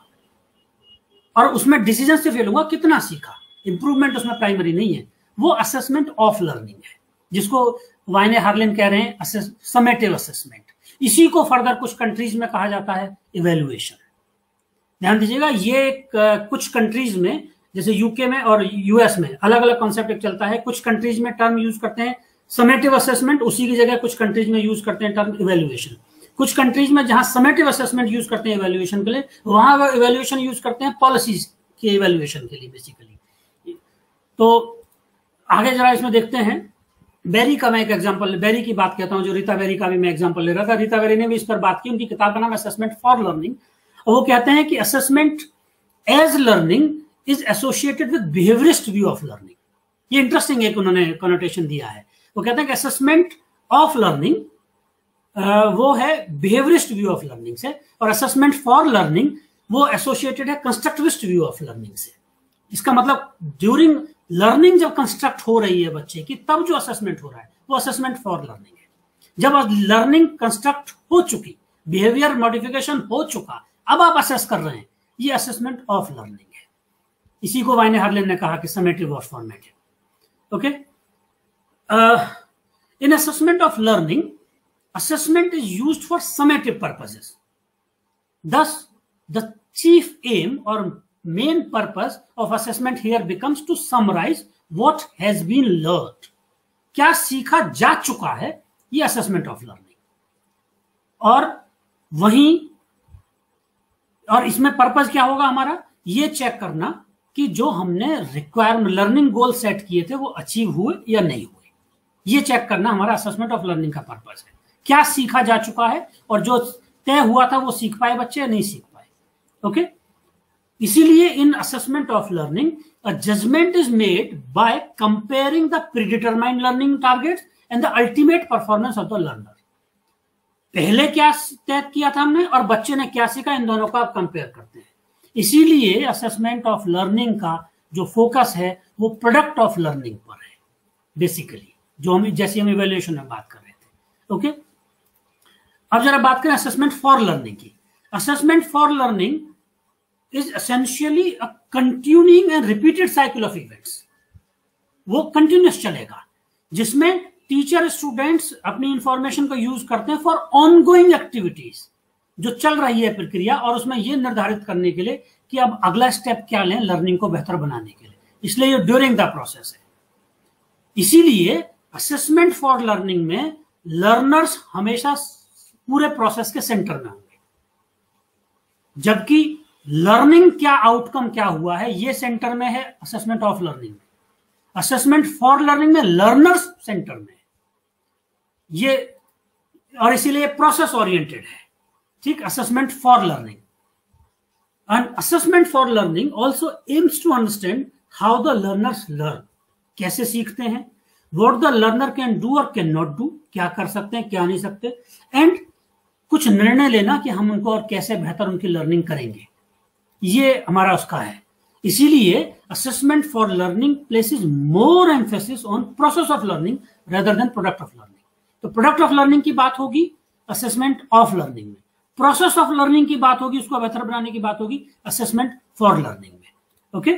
और उसमें डिसीजन से फेल होगा कितना सीखा, इंप्रूवमेंट उसमें प्राइमरी नहीं है, वो असेसमेंट ऑफ लर्निंग है, जिसको वाइने हार्लिन कह रहे हैं समेटिव असेसमेंट. इसी को फर्दर कुछ कंट्रीज में कहा जाता है इवेल्युएशन. ध्यान दीजिएगा, ये कुछ कंट्रीज में जैसे यूके में और यूएस में अलग अलग कॉन्सेप्ट एक चलता है. कुछ कंट्रीज में टर्म यूज करते हैं समेटिव असेसमेंट, उसी की जगह कुछ कंट्रीज में यूज करते हैं टर्म इवेल्युएशन. कुछ कंट्रीज में जहां समेटिव असेसमेंट यूज करते हैं इवेल्युएशन के लिए, वहां वो इवेल्युएशन यूज करते हैं पॉलिसीज के इवेल्युएशन के लिए बेसिकली. तो आगे जरा इसमें देखते हैं. बेरी का मैं एक एग्जांपल, बेरी की बात कहता हूं, जो रीता बेरी का भी मैं एग्जांपल ले रहा था. रीता बेरी ने भी इस पर बात की, उनकी किताब का नाम असेसमेंट फॉर लर्निंग. और वो कहते हैं कि assessment as learning is associated with behaviourist view of learning. ये इंटरेस्टिंग एक उन्होंने कनोटेशन दिया है. वो कहते हैं कि असेसमेंट ऑफ लर्निंग वो है बिहेवियरिस्ट व्यू ऑफ लर्निंग से, और असेसमेंट फॉर लर्निंग वो एसोसिएटेड है कंस्ट्रक्टिविस्ट व्यू ऑफ लर्निंग से. इसका मतलब ड्यूरिंग लर्निंग जब कंस्ट्रक्ट हो रही है बच्चे की, तब जो असेसमेंट हो रहा है वो असेसमेंट फॉर लर्निंग है. जब लर्निंग कंस्ट्रक्ट हो चुकी, बिहेवियर मॉडिफिकेशन हो चुका, अब आप असेस कर रहे हैं, ये असेसमेंट ऑफ लर्निंग है. इसी को वाइने हार्लिन ने कहा कि समेटिव और formative. Okay, in assessment of learning, assessment is used for summative purposes. Thus, the chief aim or main purpose of assessment here becomes to summarize what has been learned. क्या सीखा जा चुका है, ये assessment of learning. और वहीं, और इसमें पर्पस क्या होगा हमारा, ये चेक करना कि जो हमने रिक्वायरमेंट लर्निंग गोल सेट किए थे वो अचीव हुए या नहीं हुए. ये चेक करना हमारा असेसमेंट ऑफ लर्निंग का पर्पस है. क्या सीखा जा चुका है, और जो तय हुआ था वो सीख पाए बच्चे या नहीं सीख पाए. ओके, इसीलिए in assessment of learning a judgement is made by comparing the predetermined learning targets and the ultimate performance of the learner. पहले क्या तय किया था हमने और बच्चे ने क्या सीखा, इन दोनों को आप कंपेयर करते हैं. इसीलिए असेसमेंट ऑफ लर्निंग का जो फोकस है वो प्रोडक्ट ऑफ लर्निंग पर है बेसिकली, जो हम जैसे हम इवैल्यूएशन में बात कर रहे थे. ओके, अब जरा बात करें असेसमेंट फॉर लर्निंग की. Assessment for learning is essentially a continuing and repeated cycle of events. वो कंटिन्यूस चलेगा, जिसमें टीचर स्टूडेंट्स अपनी इंफॉर्मेशन को यूज करते हैं फॉर ऑनगोइंग एक्टिविटीज, जो चल रही है प्रक्रिया, और उसमें ये निर्धारित करने के लिए कि अब अगला स्टेप क्या लें लर्निंग को बेहतर बनाने के लिए। इसलिए ये ड्यूरिंग द प्रोसेस है। इसीलिए असेसमेंट फॉर लर्निंग में लर्नर्स हमेशा पूरे प्रोसेस के सेंटर में होंगे, जबकि लर्निंग क्या आउटकम क्या हुआ है ये सेंटर में है असेसमेंट ऑफ लर्निंग में। असेसमेंट फॉर लर्निंग में लर्नर्स सेंटर में ये, और इसीलिए प्रोसेस ओरिएंटेड है, ठीक। Assessment for learning and assessment for learning also aims to understand how the learners learn, कैसे सीखते हैं, what the learner can do और कैन नॉट डू, क्या कर सकते हैं क्या नहीं सकते, एंड कुछ निर्णय लेना कि हम उनको और कैसे बेहतर उनकी लर्निंग करेंगे, ये हमारा उसका है। इसीलिए assessment for learning places more emphasis on process of learning rather than product of learning. तो प्रोडक्ट ऑफ लर्निंग की बात होगी असेसमेंट ऑफ लर्निंग में, प्रोसेस ऑफ लर्निंग की बात होगी, उसको बेहतर बनाने की बात होगी असेसमेंट फॉर लर्निंग में। ओके,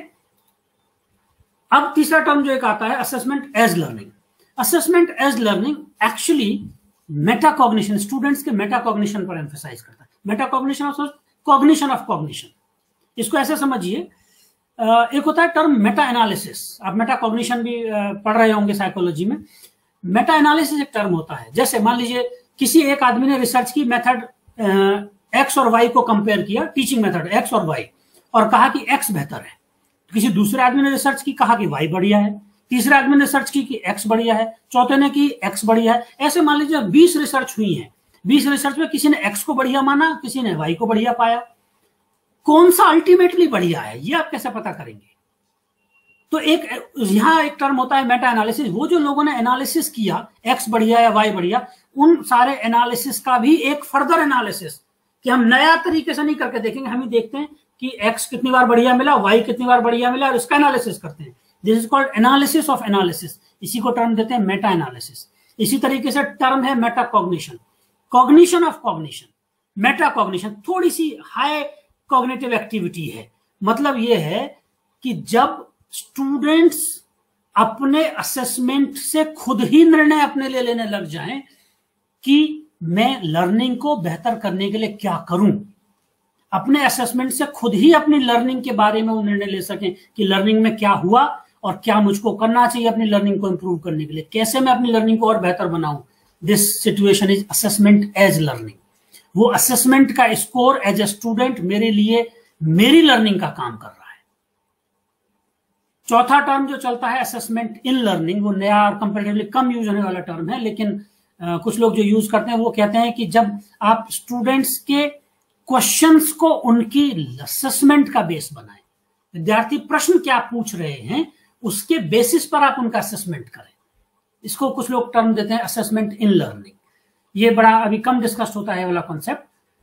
अब तीसरा टर्म जो एक आता है assessment as learning. Assessment as learning actually metacognition, students के मेटाकॉग्निशन पर एम्फेसाइज करता है। Metacognition of cognition of cognition, इसको ऐसे समझिए, एक होता है टर्म मेटा एनालिसिस, आप मेटा कॉग्निशन भी पढ़ रहे होंगे साइकोलॉजी में। मेटा एनालिसिस एक टर्म होता है, जैसे मान लीजिए किसी एक आदमी ने रिसर्च की, मेथड एक्स और वाई को कंपेयर किया, टीचिंग मेथड एक्स और वाई, और कहा कि एक्स बेहतर है। किसी दूसरे आदमी ने रिसर्च की, कहा कि वाई बढ़िया है। तीसरे आदमी ने रिसर्च की कि एक्स बढ़िया है, चौथे ने की एक्स बढ़िया है। ऐसे मान लीजिए बीस रिसर्च हुई है, बीस रिसर्च में किसी ने एक्स को बढ़िया माना, किसी ने वाई को बढ़िया पाया। कौन सा अल्टीमेटली बढ़िया है ये आप कैसे पता करेंगे? तो एक यहां एक टर्म होता है मेटा एनालिसिस। वो जो लोगों ने एनालिसिस किया एक्स बढ़िया या वाई बढ़िया, उन सारे एनालिसिस का भी एक फर्दर एनालिसिस, कि हम नया तरीके से नहीं करके देखेंगे, हम ही देखते हैं कि एक्स कितनी बार बढ़िया मिला, वाई कितनी बार बढ़िया मिला, और इसका एनालिसिस करते हैं। This is called analysis of analysis, इसी को टर्म देते हैं मेटा एनालिसिस। इसी तरीके से टर्म है meta cognition, cognition of cognition. Meta cognition थोड़ी सी हाई कॉग्निटिव एक्टिविटी है। मतलब यह है कि जब स्टूडेंट्स अपने असेसमेंट से खुद ही निर्णय अपने लिए लेने लग जाएं कि मैं लर्निंग को बेहतर करने के लिए क्या करूं, अपने असेसमेंट से खुद ही अपनी लर्निंग के बारे में वो निर्णय ले सकें कि लर्निंग में क्या हुआ और क्या मुझको करना चाहिए अपनी लर्निंग को इंप्रूव करने के लिए, कैसे मैं अपनी लर्निंग को और बेहतर बनाऊं। This situation is assessment as learning. वो असेसमेंट का स्कोर एज ए स्टूडेंट मेरे लिए मेरी लर्निंग का काम कर रहा है। चौथा टर्म जो चलता है असेसमेंट इन लर्निंग, वो नया और कंपैरेटिवली कम यूज होने वाला टर्म है, लेकिन आ, कुछ लोग जो यूज करते हैं वो कहते हैं कि जब आप स्टूडेंट्स के क्वेश्चंस को उनकी असेसमेंट का बेस बनाएं, विद्यार्थी प्रश्न क्या पूछ रहे हैं उसके बेसिस पर आप उनका असेसमेंट करें, इसको कुछ लोग टर्म देते हैं असेसमेंट इन लर्निंग। ये बड़ा अभी कम डिस्कस होता है वाला कॉन्सेप्ट,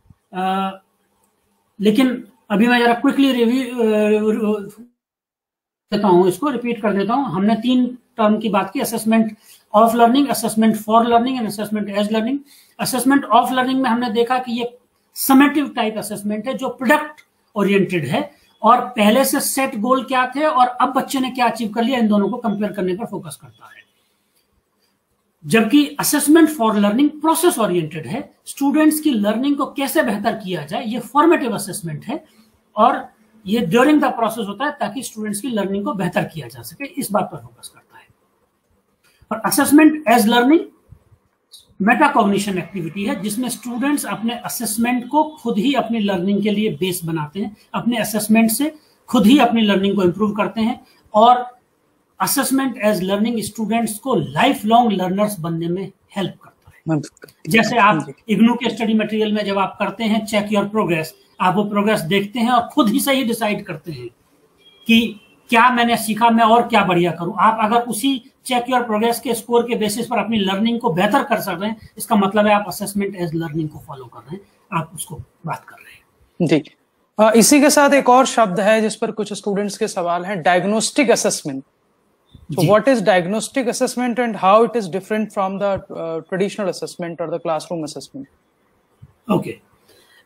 लेकिन अभी मैं जरा क्विकली रिव्यू देता हूं, इसको रिपीट कर देता हूं। हमने तीन टर्म की बात की, assessment of learning, assessment for learning and assessment as learning. Assessment of learning में हमने देखा कि ये समेटिव टाइप असेसमेंट है जो प्रोडक्ट ओरिएंटेड है, और पहले से सेट गोल क्या थे और अब बच्चे ने क्या अचीव कर लिया, इन दोनों को कंपेयर करने पर फोकस करता है। जबकि assessment for learning process oriented है, स्टूडेंट्स की लर्निंग को कैसे बेहतर किया जाए, ये फॉर्मेटिव असेसमेंट है, और ये ड्यूरिंग द प्रोसेस होता है ताकि स्टूडेंट्स की लर्निंग को बेहतर किया जा सके, इस बात पर फोकस करता है। और assessment as learning metacognition activity है, जिसमें स्टूडेंट्स अपने असेसमेंट को खुद ही अपनी लर्निंग के लिए बेस बनाते हैं, अपने असेसमेंट से खुद ही अपनी लर्निंग को इंप्रूव करते हैं, और असेसमेंट एज लर्निंग स्टूडेंट्स को लाइफ लॉन्ग लर्नर्स बनने में हेल्प करता है। जैसे आप इग्नू के स्टडी मटेरियल में जब आप करते हैं चेक योर प्रोग्रेस, आप वो प्रोग्रेस देखते हैं और खुद ही से ही डिसाइड करते हैं कि क्या मैंने सीखा, मैं और क्या बढ़िया करूं। आप अगर उसी चेक योर प्रोग्रेस के स्कोर के बेसिस पर अपनी लर्निंग को बेहतर कर सक रहे हैं, इसका मतलब है आप असेसमेंट एज लर्निंग को फॉलो कर रहे हैं, आप उसको बात कर रहे हैं।
जी, आ, इसी के साथ एक और शब्द है जिस पर कुछ स्टूडेंट्स के सवाल हैं, diagnostic assessment. So what is diagnostic assessment and how it is different from the uh, traditional assessment or the classroom assessment?
Okay.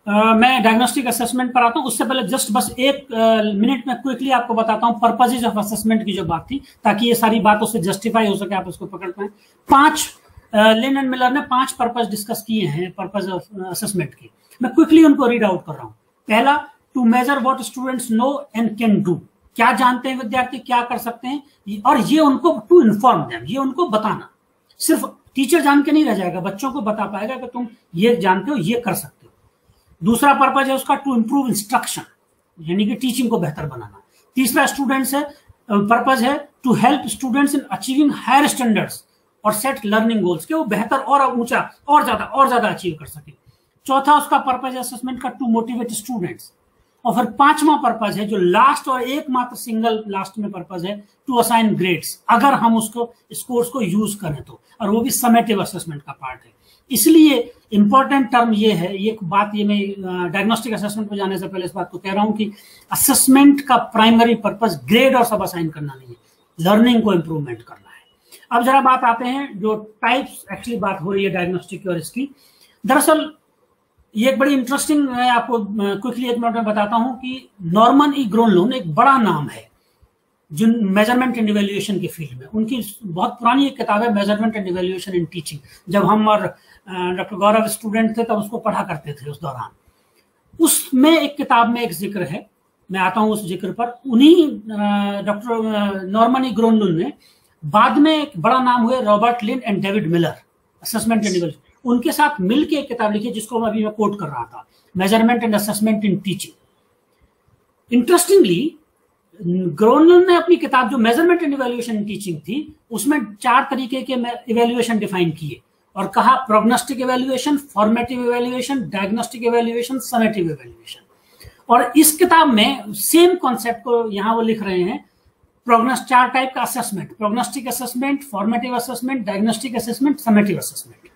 Uh, मैं डायग्नोस्टिक असेसमेंट पर आता हूँ। उससे पहले जस्ट बस एक मिनट में क्विकली आपको बताता हूँ पर्पजेज ऑफ असेसमेंट की जो बात थी, ताकि ये सारी बातों से जस्टिफाई हो सके, आप उसको पकड़ पाए। पांच लिन एंड मिलर ने पांच पर्पज डिस्कस किए हैं पर्पज ऑफ असेसमेंट के। मैं क्विकली उनको रीड आउट कर रहा हूँ। पहला, to measure what students know and can do, क्या जानते हैं विद्यार्थी, क्या कर सकते हैं, और ये उनको टू इन्फॉर्म देम, ये उनको बताना। सिर्फ टीचर जान के नहीं रह जाएगा, बच्चों को बता पाएगा कि तुम ये जानते हो, ये कर सकते हो। दूसरा पर्पज है उसका टू इंप्रूव इंस्ट्रक्शन, यानी कि टीचिंग को बेहतर बनाना। तीसरा स्टूडेंट्स है पर्पज है to help students in achieving higher standards और सेट लर्निंग गोल्स, के वो बेहतर और ऊंचा और ज्यादा और ज्यादा अचीव कर सके। चौथा उसका पर्पज है असेसमेंट का टू मोटिवेट स्टूडेंट्स। और फिर पांचवा पर्पज है जो लास्ट और एकमात्र सिंगल लास्ट में पर्पज है, टू असाइन ग्रेड्स, अगर हम उसको स्कोर्स को यूज करें तो, और वो भी समेटिव असेसमेंट का पार्ट है। इसलिए इंपॉर्टेंट टर्म ये है, ये बात ये मैं डायग्नोस्टिक असेसमेंट पर जाने से पहले इस बात को कह रहा हूं कि असेसमेंट का प्राइमरी पर्पज ग्रेड और सब असाइन करना नहीं है, लर्निंग को इंप्रूवमेंट करना है। अब जरा बात आते हैं जो टाइप्स एक्चुअली बात हो रही है डायग्नोस्टिक की और इसकी। दरअसल ये एक बड़ी इंटरेस्टिंग, मैं आपको क्विकली एक मिनट में बताता हूं कि नॉर्मन ई ग्रोनलून एक बड़ा नाम है जिन मेजरमेंट एंड इवैल्यूएशन के फील्ड में। उनकी बहुत पुरानी एक किताब है measurement and evaluation in teaching. जब हम और डॉक्टर गौरव स्टूडेंट थे तब उसको पढ़ा करते थे उस दौरान। उसमें एक किताब में एक जिक्र है, मैं आता हूं उस जिक्र पर। उन्हीं डॉक्टर नॉर्मन ई ग्रोनलून ने बाद में एक बड़ा नाम हुए Robert Linn and David Miller, assessment and evaluation, उनके साथ मिलकर एक किताब लिखी जिसको मैं अभी मैं कोट कर रहा था, measurement and assessment in teaching. Interestingly Gronlund ने अपनी किताब जो measurement and evaluation in teaching थी उसमें चार तरीके के इवैल्यूएशन डिफाइन किए और कहा prognostic evaluation, formative evaluation, diagnostic evaluation, summative evaluation. और इस किताब में सेम कॉन्सेप्ट को यहां वो लिख रहे हैं, प्रोग्नोस चार टाइप का assessment, prognostic assessment, formative assessment, diagnostic assessment, summative assessment.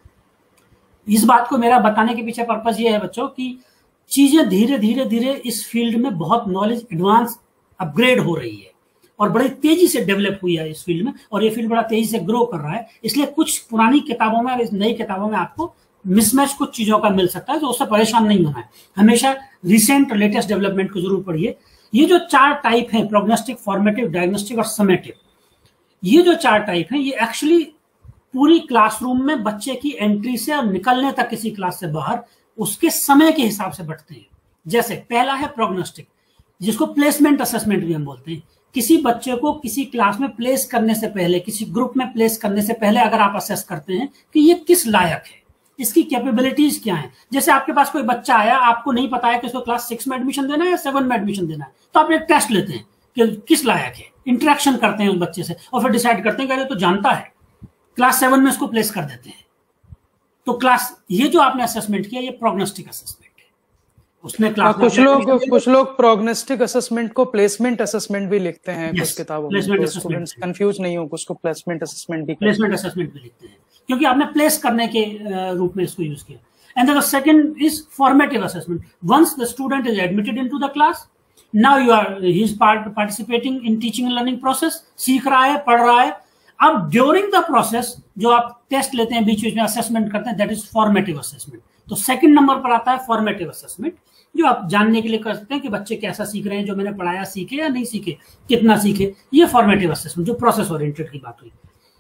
इस बात को मेरा बताने के पीछे पर्पज ये है बच्चों कि चीजें धीरे धीरे धीरे इस फील्ड में बहुत नॉलेज एडवांस अपग्रेड हो रही है और बड़ी तेजी से डेवलप हुई है इस फील्ड में, और ये फील्ड बड़ा तेजी से ग्रो कर रहा है। इसलिए कुछ पुरानी किताबों में और इस नई किताबों में आपको मिसमैच कुछ चीजों का मिल सकता है, तो उससे परेशान नहीं होना है। हमेशा रिसेंट और लेटेस्ट डेवलपमेंट को जरूर पढ़िए। ये जो चार टाइप हैं, प्रोग्नोस्टिक, फॉर्मेटिव, डायग्नोस्टिक और समेटिव, ये जो चार टाइप हैं ये एक्चुअली पूरी क्लासरूम में बच्चे की एंट्री से और निकलने तक किसी क्लास से बाहर उसके समय के हिसाब से बढ़ते हैं। जैसे पहला है प्रोग्नोस्टिक, जिसको प्लेसमेंट असेसमेंट भी हम बोलते हैं। किसी बच्चे को किसी क्लास में प्लेस करने से पहले, किसी ग्रुप में प्लेस करने से पहले अगर आप असेस करते हैं कि ये किस लायक है, इसकी कैपेबिलिटीज क्या हैं। जैसे आपके पास कोई बच्चा आया, आपको नहीं पता है कि उसको क्लास सिक्स में एडमिशन देना है या सेवन में एडमिशन देना है, तो आप एक टेस्ट लेते हैं कि किस लायक है, इंटरेक्शन करते हैं उस बच्चे से और फिर डिसाइड करते हैं कि तो जानता है, क्लास सेवन में इसको प्लेस कर देते हैं। तो क्लास ये जो आपने असेसमेंट किया ये प्रोग्नोस्टिक असेसमेंट है। उसने क्लास
कुछ लोग कुछ लोग प्रोग्नोस्टिक असेसमेंट को प्लेसमेंट असेसमेंट भी लिखते हैं कुछ किताबों में, तो स्टूडेंट्स कंफ्यूज नहीं हो, उसको प्लेसमेंट असेसमेंट भी
प्लेसमेंट असेसमेंट भी लिखते हैं क्योंकि आपने प्लेस करने के रूप में इसको यूज किया। And the second is formative assessment. Once the student is admitted into the class, now you are he is participating in teaching and learning process, सीख रहा है, पढ़ रहा है। अब ड्यूरिंग द प्रोसेस जो आप टेस्ट लेते हैं, बीच बीच में असेसमेंट करते हैं, दैट इज फॉर्मेटिव असेसमेंट। तो सेकंड नंबर पर आता है फॉर्मेटिव असेसमेंट, जो आप जानने के लिए करते हैं कि बच्चे कैसा सीख रहे हैं, जो मैंने पढ़ाया सीखे या नहीं सीखे, कितना सीखे। ये फॉर्मेटिव असेसमेंट जो प्रोसेस ओरिएंटेड की बात हुई।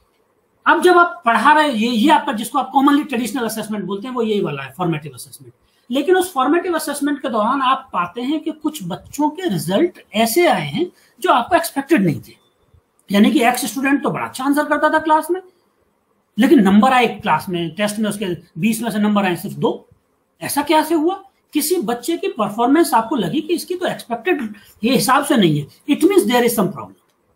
अब जब आप पढ़ा रहे, ये ये आपका जिसको आप कॉमनली ट्रेडिशनल असेसमेंट बोलते हैं, वो यही वाला है फॉर्मेटिव असेसमेंट। लेकिन उस फॉर्मेटिव असेसमेंट के दौरान आप पाते हैं कि कुछ बच्चों के रिजल्ट ऐसे आए हैं जो आपको एक्सपेक्टेड नहीं थे। यानी कि एक्स स्टूडेंट तो बड़ा अच्छा आंसर करता था क्लास में, लेकिन नंबर आए क्लास में, टेस्ट में उसके बीस में से नंबर आए सिर्फ दो। ऐसा कैसे हुआ? किसी बच्चे की परफॉर्मेंस आपको लगी कि इसकी तो एक्सपेक्टेड ये हिसाब से नहीं है, it means there is some problem,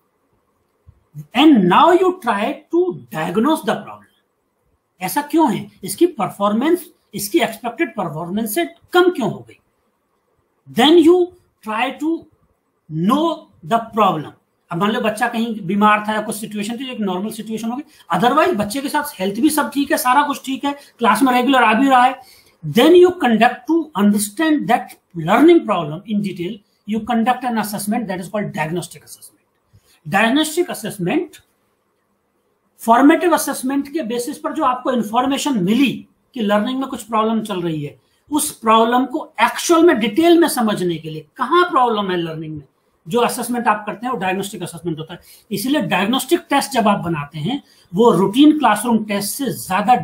and now you try to diagnose the problem. ऐसा क्यों है? इसकी परफॉर्मेंस इसकी एक्सपेक्टेड परफॉर्मेंस से कम क्यों हो गई? Then you try to know the problem. अब मान लो बच्चा कहीं बीमार था या कुछ सिचुएशन थी, एक नॉर्मल सिचुएशन होगी, अदरवाइज बच्चे के साथ हेल्थ भी सब ठीक है, सारा कुछ ठीक है, क्लास में रेगुलर आ भी रहा है, then you conduct to understand that learning problem in detail, you conduct an assessment that is called diagnostic assessment. Diagnostic assessment formative assessment के बेसिस पर जो आपको इंफॉर्मेशन मिली कि लर्निंग में कुछ प्रॉब्लम चल रही है, उस प्रॉब्लम को एक्चुअल में डिटेल में समझने के लिए, कहाँ प्रॉब्लम है लर्निंग में, जो असेसमेंट आप करते हैं वो डायग्नोस्टिक असेसमेंट होता है। इसलिए डायग्नोस्टिक टेस्ट जब आप बनाते हैं वो रूटीन क्लासरूम टेस्ट से ज्यादा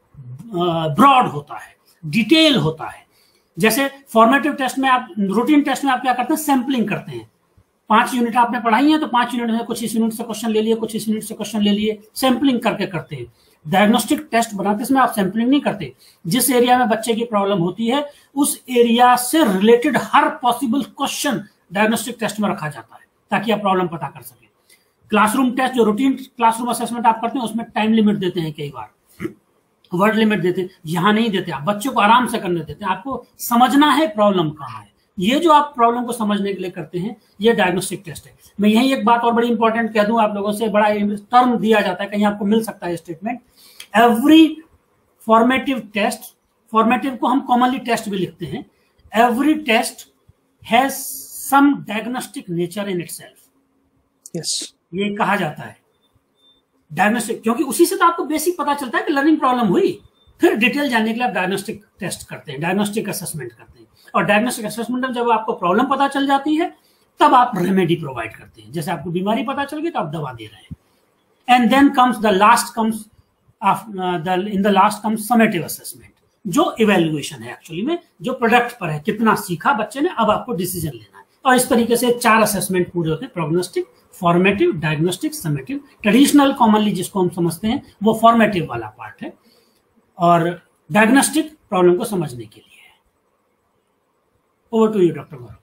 ब्रॉड होता है, डिटेल होता है। जैसे फॉर्मेटिव टेस्ट में आप, रूटीन टेस्ट में आप क्या करते हैं, सैंपलिंग करते हैं। पांच यूनिट आपने पढ़ाई है तो पांच यूनिट में कुछ इस यूनिट से क्वेश्चन ले लिए, कुछ इस यूनिट से क्वेश्चन ले लिए, सैंपलिंग करके करते हैं। डायग्नोस्टिक टेस्ट बनाते इसमें आप सैंपलिंग नहीं करते, जिस एरिया में बच्चे की प्रॉब्लम होती है उस एरिया से रिलेटेड हर पॉसिबल क्वेश्चन डायग्नोस्टिक टेस्ट में रखा जाता है ताकि आप प्रॉब्लम पता कर सके। क्लासरूम टेस्ट जो रूटीन क्लासरूम असेसमेंट आप करते हैं उसमें टाइम लिमिट देते हैं, कई बार वर्ड लिमिट देते हैं, यहां नहीं देते, आप बच्चों को आराम से करने देते हैं। आपको समझना है प्रॉब्लम कहाँ है, ये जो आप प्रॉब्लम को समझने के लिए करते हैं ये डायग्नोस्टिक टेस्ट है। मैं यही एक बात और बड़ी इंपॉर्टेंट कह दूं आप लोगों से, बड़ा टर्म दिया जाता है, कहीं आपको मिल सकता है statement, every formative test, formative को हम कॉमनली टेस्ट भी लिखते हैं, every test has some diagnostic nature in itself.
Yes,
ये कहा जाता है डायग्नोस्टिक, क्योंकि उसी से तो आपको बेसिक पता चलता है कि लर्निंग प्रॉब्लम हुई, फिर डिटेल जानने के लिए आप डायग्नोस्टिक टेस्ट करते हैं, डायग्नोस्टिक असेसमेंट करते हैं। और डायग्नोस्टिक असेसमेंट में जब आपको प्रॉब्लम पता चल जाती है तब आप रेमेडी प्रोवाइड करते हैं। जैसे आपको बीमारी पता चल गई तो आप दवा दे रहे हैं। And then comes the last comes in the last comes summative assessment, जो इवेल्युएशन है एक्चुअली में, जो प्रोडक्ट पर है, कितना सीखा बच्चे ने, अब आपको डिसीजन लेना है। और इस तरीके से चार असेसमेंट पूरे होते हैं, prognostic, formative, diagnostic, summative. Traditional commonly जिसको हम समझते हैं वो फॉर्मेटिव वाला पार्ट है और डायग्नोस्टिक प्रॉब्लम को समझने के लिए है। Over to you doctor Gaurav.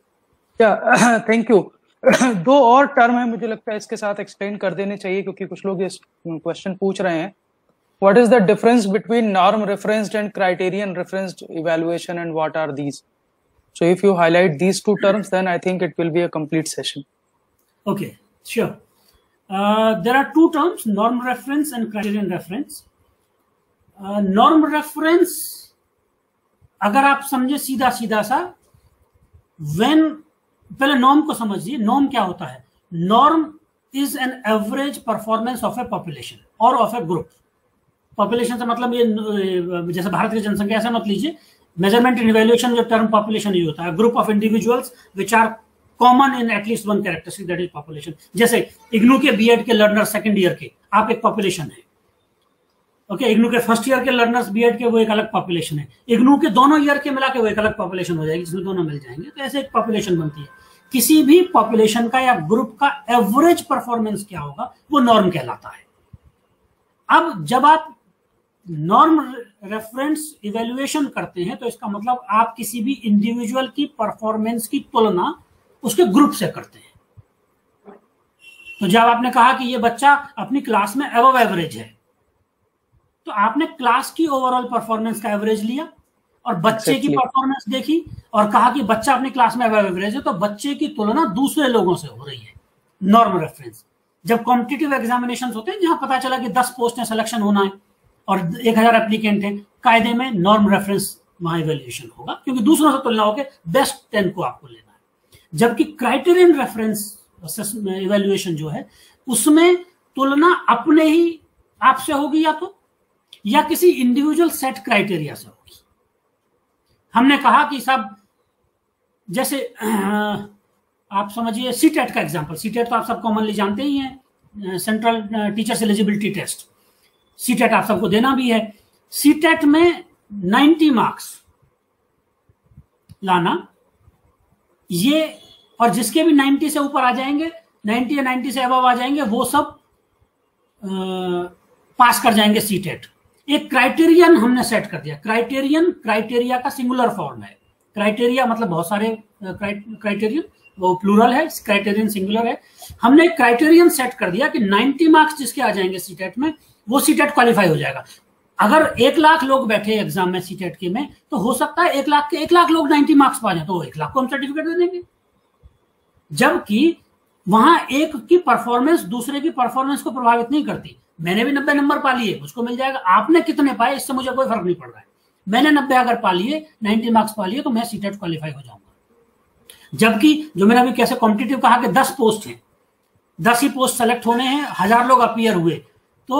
या थैंक यू। दो और टर्म है मुझे लगता है इसके साथ एक्सप्लेन कर देने चाहिए क्योंकि कुछ लोग इस क्वेश्चन पूछ रहे हैं। What is the difference between norm referenced and criterion referenced evaluation and what are these? So if you highlight these two terms, then I think it will be a complete session.
Okay, sure. Uh, there are two terms, norm reference and criterion reference. Uh, norm reference, अगर आप समझे सीधा सीधा सा, when, पहले norm को समझिए, norm क्या होता है? Norm is an average performance of a population or of a group. Population से मतलब ये जैसे भारत की जनसंख्या ऐसा मत लीजिए, मेजरमेंट इन इवैल्यूएशन जो टर्म पॉपुलेशन यूज होता है, group of individuals which are common in at least one characteristic that is population. जैसे इग्नू के बीएड के लर्नर सेकंड ईयर के, आप एक पॉपुलेशन है। ओके okay, इग्नू के फर्स्ट ईयर के लर्नर्स बीएड के वो एक अलग पॉपुलेशन है। इग्नू के दोनों ईयर के मिला के वो एक अलग पॉपुलेशन हो जाएगी जिसमें दोनों मिल जाएंगे, तो ऐसे एक पॉपुलेशन बनती है। किसी भी पॉपुलेशन का या ग्रुप का एवरेज परफॉर्मेंस क्या होगा वो नॉर्म कहलाता है। अब जब आप नॉर्म रेफरेंस इवैल्यूएशन करते हैं तो इसका मतलब आप किसी भी इंडिविजुअल की परफॉर्मेंस की तुलना उसके ग्रुप से करते हैं। तो जब आपने कहा कि ये बच्चा अपनी क्लास में अबव एवरेज है, तो आपने क्लास की ओवरऑल परफॉर्मेंस का एवरेज लिया और बच्चे exactly. की परफॉर्मेंस देखी और कहा कि बच्चा अपनी क्लास में अबव एवरेज है, तो बच्चे की तुलना दूसरे लोगों से हो रही है। Norm reference. जब कॉम्पिटिटिव एग्जामिनेशन होते हैं जहां पता चला कि दस पोस्ट में सिलेक्शन होना है और एक हजार एप्लीकेंट हैं, कायदे में नॉर्म रेफरेंस वहां इवैल्यूएशन होगा क्योंकि दूसरों से तुलना होकर बेस्ट टेन को आपको लेना है। जबकि क्राइटेरियन रेफरेंस इवैल्यूएशन जो है उसमें तुलना अपने ही आपसे होगी या तो या किसी इंडिविजुअल सेट क्राइटेरिया से होगी। हमने कहा कि सब जैसे आप समझिए सीटेट का एग्जांपल, सीटेट तो आप सब कॉमनली जानते ही हैं, central teachers eligibility test. CTET आप सबको देना भी है। सीटेट में नब्बे मार्क्स लाना, ये और जिसके भी नब्बे से ऊपर आ जाएंगे, नब्बे या नब्बे से अबव आ जाएंगे, वो सब आ, पास कर जाएंगे सीटेट। एक क्राइटेरियन हमने सेट कर दिया। क्राइटेरियन क्राइटेरिया का सिंगुलर फॉर्म है। क्राइटेरिया मतलब बहुत सारे क्राइटेरियन, वो प्लूरल है, क्राइटेरियन सिंगुलर है। हमने एक क्राइटेरियन सेट कर दिया कि नब्बे मार्क्स जिसके आ जाएंगे सीटेट में वो सीटेट क्वालिफाई हो जाएगा। अगर एक लाख लोग बैठे एग्जाम में सीटेट के में, तो हो सकता है एक लाख के एक लाख लोग नब्बे मार्क्स पा जाए, तो एक लाख को हम सर्टिफिकेट दे देंगे। जबकि वहां एक की परफॉर्मेंस दूसरे की परफॉर्मेंस को प्रभावित नहीं करती। मैंने भी नब्बे नंबर पा लिए, मुझको मिल जाएगा। आपने कितने पाए इससे मुझे कोई फर्क नहीं पड़ रहा है। मैंने नब्बे अगर पा लिए, नब्बे मार्क्स पा लिए, तो मैं सीटेट क्वालिफाई हो जाऊंगा। जबकि जो मैंने अभी कैसे कॉम्पिटिटिव कहा कि दस पोस्ट हैं, दस ही पोस्ट सेलेक्ट होने हैं, हजार लोग अपीयर हुए, तो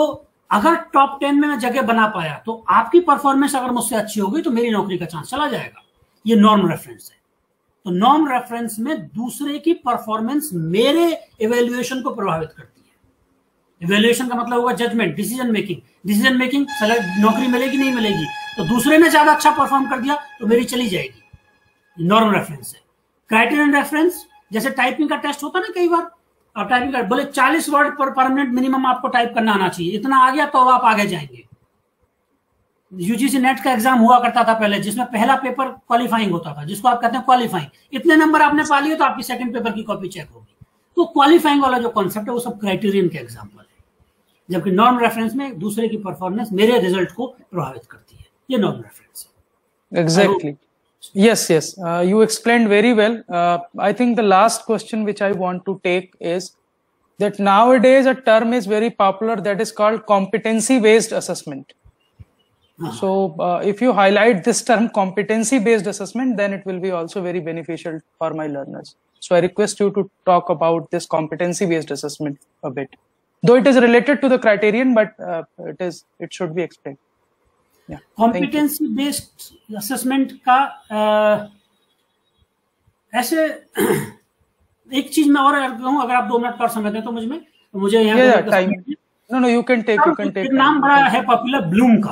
अगर टॉप टेन में मैं जगह बना पाया तो आपकी परफॉर्मेंस अगर मुझसे अच्छी होगी तो मेरी नौकरी का चांस चला जाएगा। ये नॉर्म रेफरेंस है। तो नॉर्म रेफरेंस में दूसरे की परफॉर्मेंस मेरे इवेल्युएशन को प्रभावित करती है। इवेल्युएशन का मतलब होगा judgement, decision making. Decision making, नौकरी मिलेगी नहीं मिलेगी, तो दूसरे ने ज्यादा अच्छा परफॉर्म कर दिया तो मेरी चली जाएगी। नॉर्म रेफरेंस है। क्राइटेरियन रेफरेंस, जैसे टाइपिंग का टेस्ट होता है ना, कई बार आप टाइपिंग कर बोले चालीस वर्ड पर पर मिनट मिनिमम आपको टाइप करना आना चाहिए, इतना आ गया तो आप आगे जाएंगे। यूजीसी नेट का एग्जाम हुआ करता था पहले, जिसमें पहला पेपर क्वालिफाइंग होता था, जिसको आप कहते हैं क्वालिफाइंग। इतने नंबर आपने पा लिए तो आपकी सेकंड पेपर की कॉपी चेक होगी। तो क्वालिफाइंग वाला जो कॉन्सेप्ट है वो सब क्राइटेरियन के एग्जाम्पल है, जबकि नॉर्म रेफरेंस में दूसरे की परफॉर्मेंस मेरे रिजल्ट को प्रभावित करती है। ये नॉर्म रेफरेंस है।
Exactly. Yes, yes. Uh, you explained very well. Uh, I think the last question which I want to take is that nowadays a term is very popular that is called competency-based assessment. Uh-huh. So uh, if you highlight this term competency-based assessment, then it will be also very beneficial for my learners. So I request you to talk about this competency-based assessment a bit. Though it is related to the criterion, but uh, it is it should be explained.
Competency based assessment का आ, ऐसे एक चीज मैं और कहूँ, अगर आप दो मिनट पर समय दें तो मुझे में तो मुझे यहाँ
time no no you can take you can take
नाम बड़ा है पॉपुलर, ब्लूम का।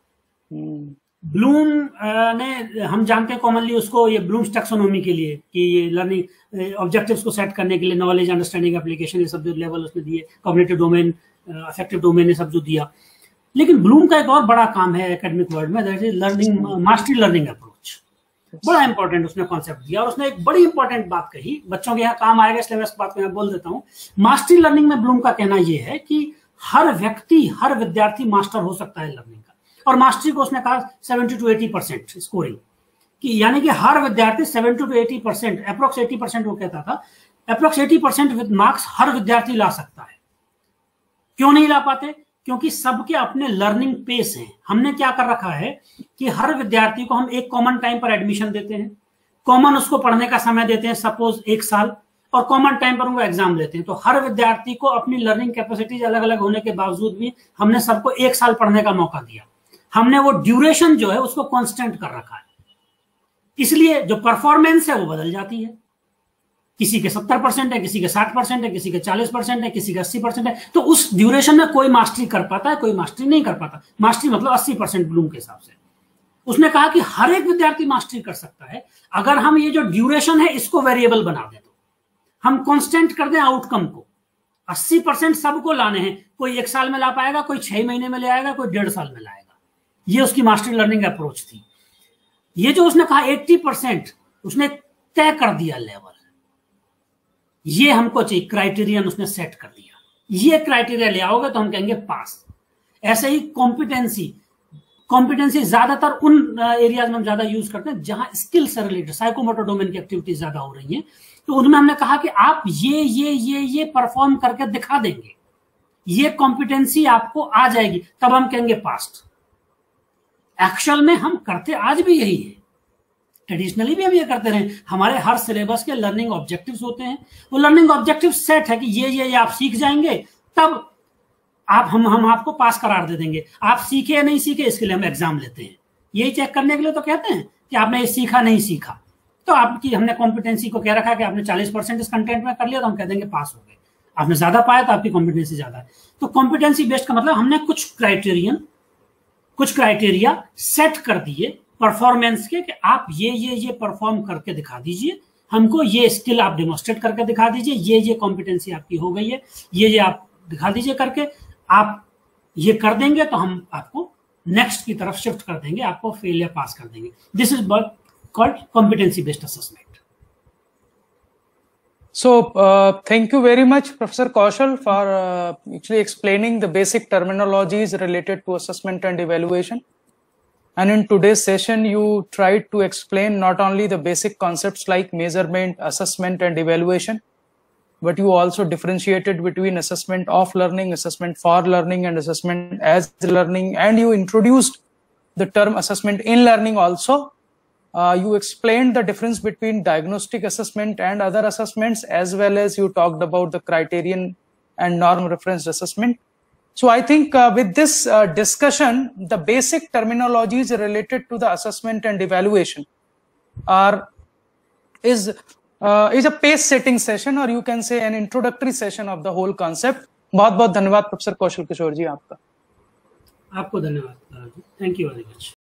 ब्लूम ने, हम जानते हैं कॉमनली उसको ये ब्लूम्स टैक्सोनॉमी के लिए कि ये लर्निंग ऑब्जेक्टिव्स को सेट करने के लिए नॉलेज, अंडरस्टैंडिंग, एप्लीकेशन, ये सब जो लेवल उसने दिए, कॉग्निटिव डोमेन, अफेक्टिव डोमेन, ये सब जो दिया। लेकिन ब्लूम का एक और बड़ा काम है एकेडमिक वर्ल्ड में, that is learning, mastery learning approach. बड़ा इंपॉर्टेंट उसने कॉन्सेप्ट दिया और उसने एक बड़ी इंपॉर्टेंट बात कही, बच्चों के यहाँ काम आएगा इसलिए मैं इस बात को यहाँ बोल देता हूँ। मास्टरी लर्निंग में ब्लूम का कहना यह है कि हर व्यक्ति, हर विद्यार्थी मास्टर हो सकता है लर्निंग का। और मास्टरी को उसने कहा seventy two eighty percent scoring, कि यानी कि हर विद्यार्थी seventy two eighty percent, approx eighty percent वो कहता था, approx eighty percent with marks हर विद्यार्थी ला सकता है। क्यों नहीं ला पाते? क्योंकि सबके अपने लर्निंग पेस हैं। हमने क्या कर रखा है कि हर विद्यार्थी को हम एक कॉमन टाइम पर एडमिशन देते हैं, कॉमन उसको पढ़ने का समय देते हैं, सपोज एक साल, और कॉमन टाइम पर उनको एग्जाम लेते हैं। तो हर विद्यार्थी को अपनी लर्निंग कैपेसिटीज अलग अलग होने के बावजूद भी हमने सबको एक साल पढ़ने का मौका दिया। हमने वो ड्यूरेशन जो है उसको कांस्टेंट कर रखा है, इसलिए जो परफॉर्मेंस है वो बदल जाती है। किसी के सत्तर परसेंट है, किसी के साठ परसेंट है, किसी के चालीस परसेंट है, किसी के अस्सी परसेंट है। तो उस ड्यूरेशन में कोई मास्टरी कर पाता है, कोई मास्टरी नहीं कर पाता। मास्टरी मतलब अस्सी परसेंट ब्लूम के हिसाब से। उसने कहा कि हर एक विद्यार्थी मास्टरी कर सकता है अगर हम ये जो ड्यूरेशन है इसको वेरिएबल बना दें, तो हम कांस्टेंट कर दें आउटकम को। अस्सी परसेंट सबको लाने हैं, कोई एक साल में ला पाएगा, कोई छह महीने में ले आएगा, कोई डेढ़ साल में लाएगा। ये उसकी मास्टरी लर्निंग अप्रोच थी। ये जो उसने कहा अस्सी परसेंट, उसने तय कर दिया लेवल, ये हमको चाहिए, क्राइटेरियन उसने सेट कर दिया। ये क्राइटेरिया ले आओगे तो हम कहेंगे पास। ऐसे ही कॉम्पिटेंसी, कॉम्पिटेंसी ज्यादातर उन एरियाज में हम ज्यादा यूज करते हैं जहां स्किल से रिलेटेड साइकोमोटर डोमेन की एक्टिविटीज ज्यादा हो रही हैं। तो उनमें हमने कहा कि आप ये ये ये ये परफॉर्म करके दिखा देंगे, ये कॉम्पिटेंसी आपको आ जाएगी, तब हम कहेंगे पास्ट। एक्चुअल में हम करते आज भी यही है, ट्रेडिशनली भी हम ये करते रहे। हमारे हर सिलेबस के लर्निंग ऑब्जेक्टिव्स होते हैं, वो लर्निंग ऑब्जेक्टिव सेट है कि ये ये ये आप सीख जाएंगे, तब आप हम हम आपको पास करार दे देंगे। आप सीखे या नहीं सीखे इसके लिए हम एग्जाम लेते हैं, यही चेक करने के लिए तो कहते हैं कि आपने ये सीखा नहीं सीखा। तो आपकी हमने कॉम्पिटेंसी को कह रखा है कि आपने चालीस परसेंट इस कंटेंट में कर लिया तो हम कह देंगे पास हो गए। आपने ज्यादा पाया तो आपकी कॉम्पिटेंसी ज्यादा है। तो कॉम्पिटेंसी बेस्ड का मतलब हमने कुछ क्राइटेरियन, कुछ क्राइटेरिया सेट कर दिए परफॉर्मेंस के कि आप ये ये ये परफॉर्म करके दिखा दीजिए, हमको ये स्किल आप डेमोस्ट्रेट करके दिखा दीजिए, ये ये कॉम्पिटेंसी आपकी हो गई है, ये ये आप दिखा दीजिए करके। आप ये कर देंगे तो हम आपको नेक्स्ट की तरफ शिफ्ट कर देंगे, आपको फेल या पास कर देंगे। This is called competency based assessment.
So uh, thank you very much, Professor Kaushal, for uh, actually explaining the basic terminologies related to assessment and evaluation. And in today's session, you tried to explain not only the basic concepts like measurement, assessment, and evaluation, but you also differentiated between assessment of learning, assessment for learning, and assessment as learning. And you introduced the term assessment in learning also. Uh, you explained the difference between diagnostic assessment and other assessments, as well as you talked about the criterion and norm referenced assessment. So I think uh, with this uh, discussion, the basic terminologies related to the assessment and evaluation are is uh, is a pace setting session, or you can say an introductory session of the whole concept. बहुत बहुत धन्यवाद प्रोफेसर कौशल किशोर जी आपका.
आपको धन्यवाद. Thank you very much.